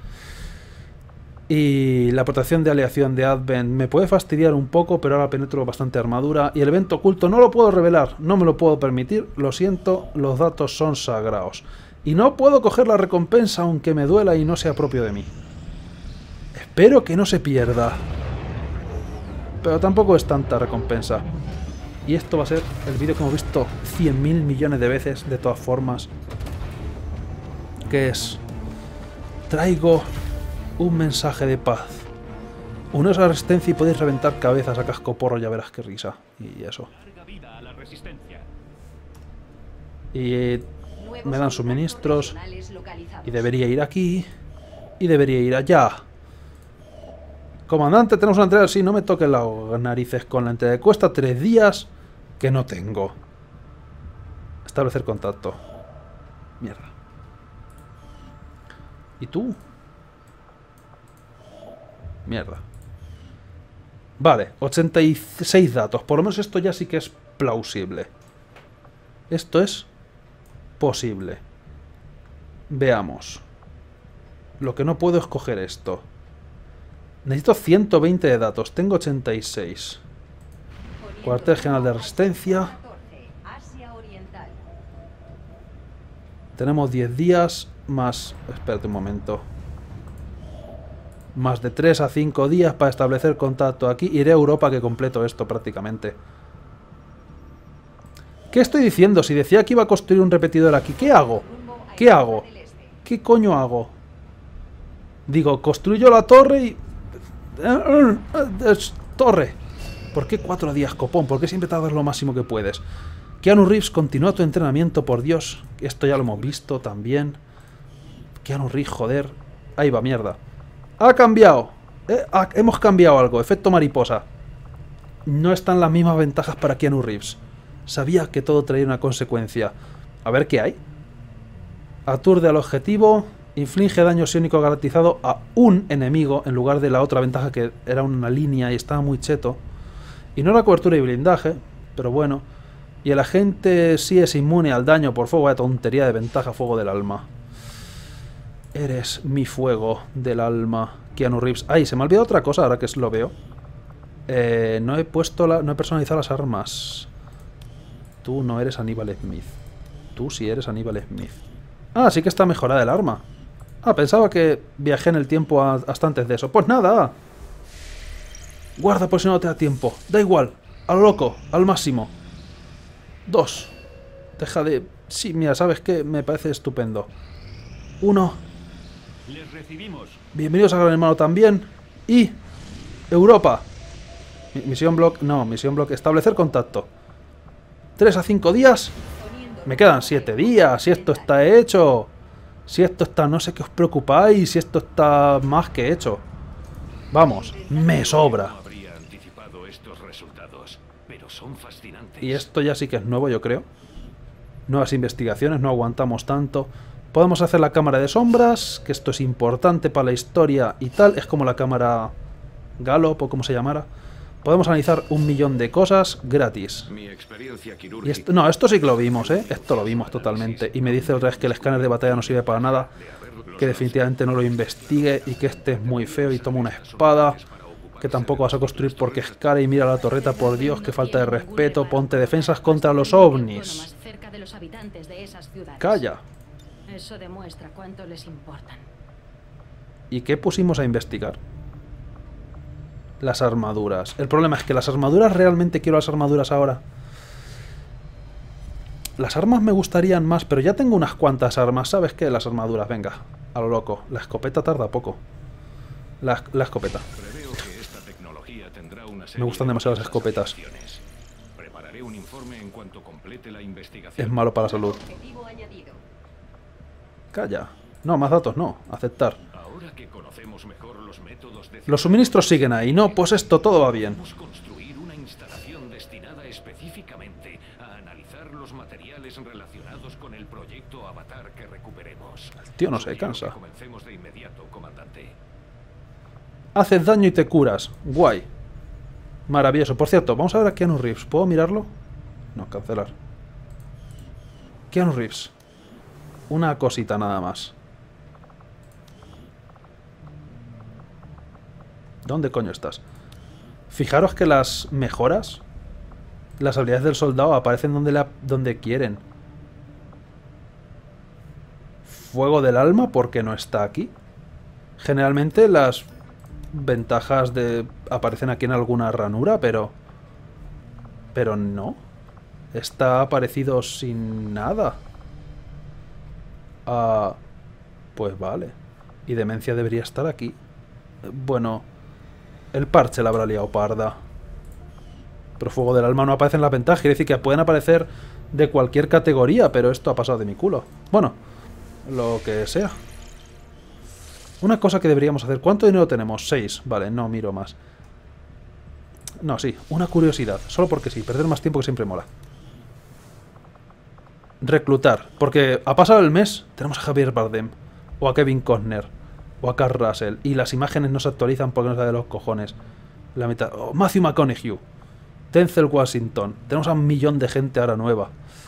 Y la protección de aleación de Advent me puede fastidiar un poco, pero ahora penetro bastante armadura. Y el evento oculto no lo puedo revelar, no me lo puedo permitir. Lo siento, los datos son sagrados. Y no puedo coger la recompensa aunque me duela y no sea propio de mí. Espero que no se pierda. Pero tampoco es tanta recompensa. Y esto va a ser el vídeo que hemos visto cien mil millones de veces, de todas formas. Que es... Traigo un mensaje de paz. Unos a la resistencia y podéis reventar cabezas a cascoporro, ya verás qué risa. Y eso. Y me dan suministros. Y debería ir aquí. Y debería ir allá. Comandante, tenemos una entrega. Sí, no me toques las narices con la entrega. Cuesta tres días que no tengo. Establecer contacto. Mierda. ¿Y tú? Mierda. Vale, ochenta y seis datos. Por lo menos esto ya sí que es plausible. Esto es posible. Veamos. Lo que no puedo es coger esto. Necesito ciento veinte de datos. Tengo ochenta y seis. Cuartel General de Resistencia. Asia Oriental. Tenemos diez días más... Espérate un momento. Más de tres a cinco días para establecer contacto aquí. Iré a Europa que completo esto prácticamente. ¿Qué estoy diciendo? Si decía que iba a construir un repetidor aquí. ¿Qué hago? ¿Qué hago? ¿Qué coño hago? Digo, construyo la torre y... Torre. ¿Por qué cuatro días, copón? ¿Por qué siempre tardas lo máximo que puedes? Keanu Reeves, continúa tu entrenamiento, por Dios. Esto ya lo hemos visto también. Keanu Reeves, joder. Ahí va, mierda. Ha cambiado. Eh, ha, hemos cambiado algo. Efecto mariposa. No están las mismas ventajas para Keanu Reeves. Sabía que todo traía una consecuencia. A ver qué hay. Aturde al objetivo. Inflige daño psiónico garantizado a un enemigo en lugar de la otra ventaja que era una línea y estaba muy cheto. Y no la cobertura y blindaje, pero bueno. Y el agente sí es inmune al daño por fuego. Vaya tontería de ventaja, fuego del alma. Eres mi fuego del alma, Keanu Reeves. Ay, se me ha olvidado otra cosa ahora que lo veo. Eh, no he puesto la, no he personalizado las armas. Tú no eres Aníbal Smith. Tú sí eres Aníbal Smith. Ah, sí que está mejorada el arma. Ah, pensaba que viajé en el tiempo a, hasta antes de eso. Pues nada. Guarda por si no te da tiempo. Da igual. A lo loco. Al máximo. Dos. Deja de... Sí, mira, ¿sabes qué? Me parece estupendo. Uno. Les recibimos. Bienvenidos a Gran Hermano también. Y... Europa. Mi- Misión Block... No, Misión Block... Establecer contacto. Tres a cinco días. Me quedan siete días. Si esto está hecho. Si esto está... No sé qué os preocupáis. Si esto está más que hecho. Vamos. Me sobra. No habría anticipado estos resultados, pero son fascinantes. Y esto ya sí que es nuevo, yo creo. Nuevas investigaciones. No aguantamos tanto. Podemos hacer la cámara de sombras. Que esto es importante para la historia y tal. Es como la cámara Gallop o como se llamara. Podemos analizar un millón de cosas gratis. Mi experiencia Y quirúrgica... esto, no, esto sí que lo vimos, ¿eh? Esto lo vimos totalmente. Y me dice el rey que el escáner de batalla no sirve para nada. Que definitivamente no lo investigue. Y que este es muy feo y toma una espada. Que tampoco vas a construir porque es cara. Y mira la torreta, por Dios, qué falta de respeto. Ponte defensas contra los ovnis. Cerca de los habitantes de esas ciudades. Calla. Eso demuestra cuánto les importan. ¿Y qué pusimos a investigar? Las armaduras. El problema es que las armaduras, realmente quiero las armaduras ahora. Las armas me gustarían más, pero ya tengo unas cuantas armas. ¿Sabes qué? Las armaduras, venga. A lo loco. La escopeta tarda poco. La, la escopeta. Preveo que esta tecnología tendrá una serie Me gustan demasiado las de escopetas. aplicaciones. Prepararé un informe en cuanto complete la investigación. Es malo para la salud. Objetivo añadido. Calla. No, más datos no. Aceptar. Ahora que conocemos mejor los métodos de Los suministros siguen ahí. No, pues esto todo va bien. Podemos construir una instalación destinada específicamente a analizar los materiales relacionados con el proyecto Avatar que recuperemos. El tío no se Sugiero cansa. que comencemos de inmediato, comandante. Haces daño y te curas. Guay. Maravilloso. Por cierto, vamos a ver a Keanu Reeves. ¿Puedo mirarlo? No, cancelar. Keanu Reeves. Una cosita nada más. ¿Dónde coño estás? Fijaros que las mejoras, las habilidades del soldado aparecen donde, la, donde quieren. Fuego del alma, ¿por qué no está aquí? Generalmente las ventajas de aparecen aquí en alguna ranura, pero... Pero no. Está aparecido sin nada. Ah, pues vale. Y demencia debería estar aquí. Bueno... El parche la habrá liado parda. Pero fuego del alma no aparece en las ventajas. Quiere decir que pueden aparecer de cualquier categoría. Pero esto ha pasado de mi culo. Bueno, lo que sea. Una cosa que deberíamos hacer. ¿Cuánto dinero tenemos? seis. Vale, no miro más. No, sí. Una curiosidad. Solo porque sí. Perder más tiempo que siempre mola. Reclutar. Porque ha pasado el mes. Tenemos a Javier Bardem. O a Kevin Costner. O a Kurt Russell. Y las imágenes no se actualizan porque no está de los cojones. La mitad. Oh, Matthew McConaughey. Denzel Washington. Tenemos a un millón de gente ahora nueva.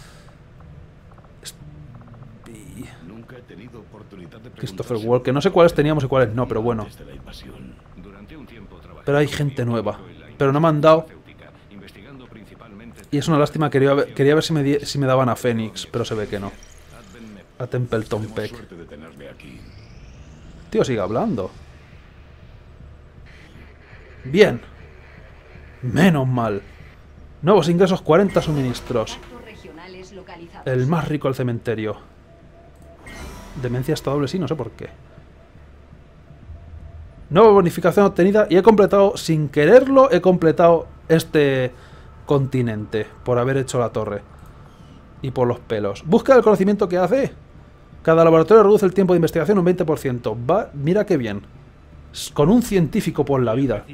Y... Nunca he tenido oportunidad de Christopher preguntárselo. Walken. No sé cuáles teníamos y cuáles no, pero bueno. Antes de la invasión. Durante un Pero hay gente nueva. Pero no me han dado. Y es una lástima, quería ver, quería ver si, me di, si me daban a Fénix, pero se ve que no. A Templeton Peck. Tío, sigue hablando. Bien. Menos mal. Nuevos ingresos, cuarenta suministros. El más rico del cementerio. Demencia está doble, sí, no sé por qué. Nueva bonificación obtenida y he completado, sin quererlo, he completado este continente por haber hecho la torre. Y por los pelos. Busca el conocimiento que hace. Cada laboratorio reduce el tiempo de investigación un veinte por ciento. Va, mira qué bien. Con un científico por la vida.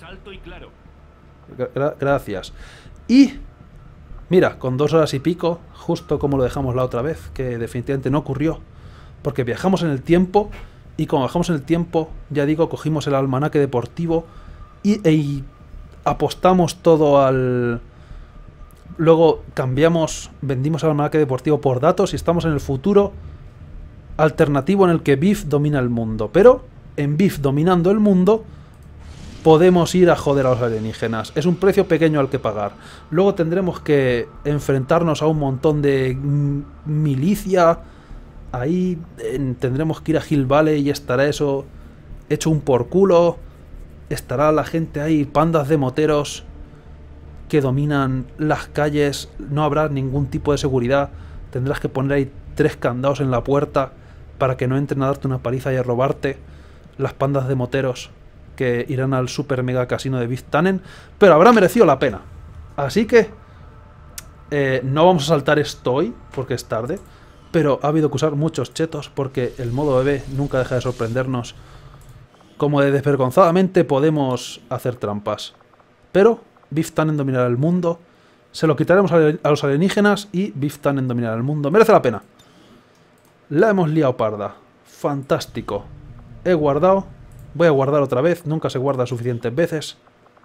Gra- gracias. Y... mira, con dos horas y pico, justo como lo dejamos la otra vez, que definitivamente no ocurrió. Porque viajamos en el tiempo, y como viajamos en el tiempo, ya digo, cogimos el almanaque deportivo y, y apostamos todo al... Luego cambiamos, vendimos el almanaque deportivo por datos y estamos en el futuro alternativo en el que Biff domina el mundo. Pero en Biff dominando el mundo podemos ir a joder a los alienígenas. Es un precio pequeño al que pagar. Luego tendremos que enfrentarnos a un montón de milicia. Ahí eh, tendremos que ir a Hill Valley y estará eso hecho un por culo. Estará la gente ahí, pandas de moteros que dominan las calles. No habrá ningún tipo de seguridad. Tendrás que poner ahí tres candados en la puerta para que no entren a darte una paliza y a robarte. Las pandas de moteros que irán al super mega casino de Biff Tannen, pero habrá merecido la pena. Así que eh, no vamos a saltar esto hoy, porque es tarde, pero ha habido que usar muchos chetos, porque el modo bebé nunca deja de sorprendernos, como de desvergonzadamente podemos hacer trampas. Pero Biff Tannen dominará el mundo, se lo quitaremos a los alienígenas y Biff Tannen dominará el mundo. Merece la pena. La hemos liado parda. Fantástico. He guardado. Voy a guardar otra vez, nunca se guarda suficientes veces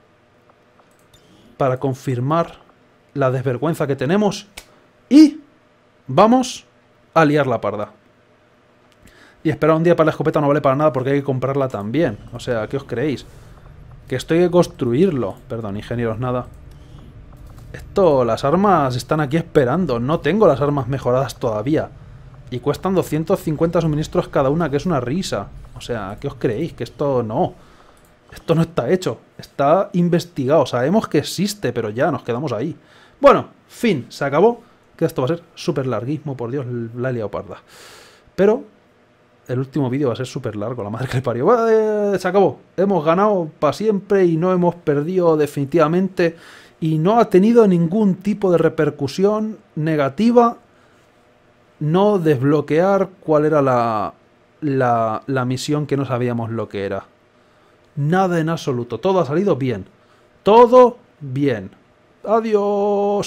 para confirmar la desvergüenza que tenemos. Y vamos a liar la parda. Y esperar un día para la escopeta no vale para nada porque hay que comprarla también. O sea, ¿qué os creéis? Que esto hay que construirlo. Perdón, ingenieros, nada. Esto, las armas están aquí esperando. No tengo las armas mejoradas todavía. Y cuestan doscientos cincuenta suministros cada una, que es una risa. O sea, ¿qué os creéis? Que esto no. Esto no está hecho. Está investigado. Sabemos que existe, pero ya nos quedamos ahí. Bueno, fin. Se acabó. Que esto va a ser súper larguísimo. Por Dios, la he liado parda. Pero el último vídeo va a ser súper largo. La madre que le parió. Eh, se acabó. Hemos ganado para siempre y no hemos perdido definitivamente. Y no ha tenido ningún tipo de repercusión negativa. No desbloquear cuál era la, la, la misión que no sabíamos lo que era. Nada en absoluto. Todo ha salido bien. Todo bien. Adiós.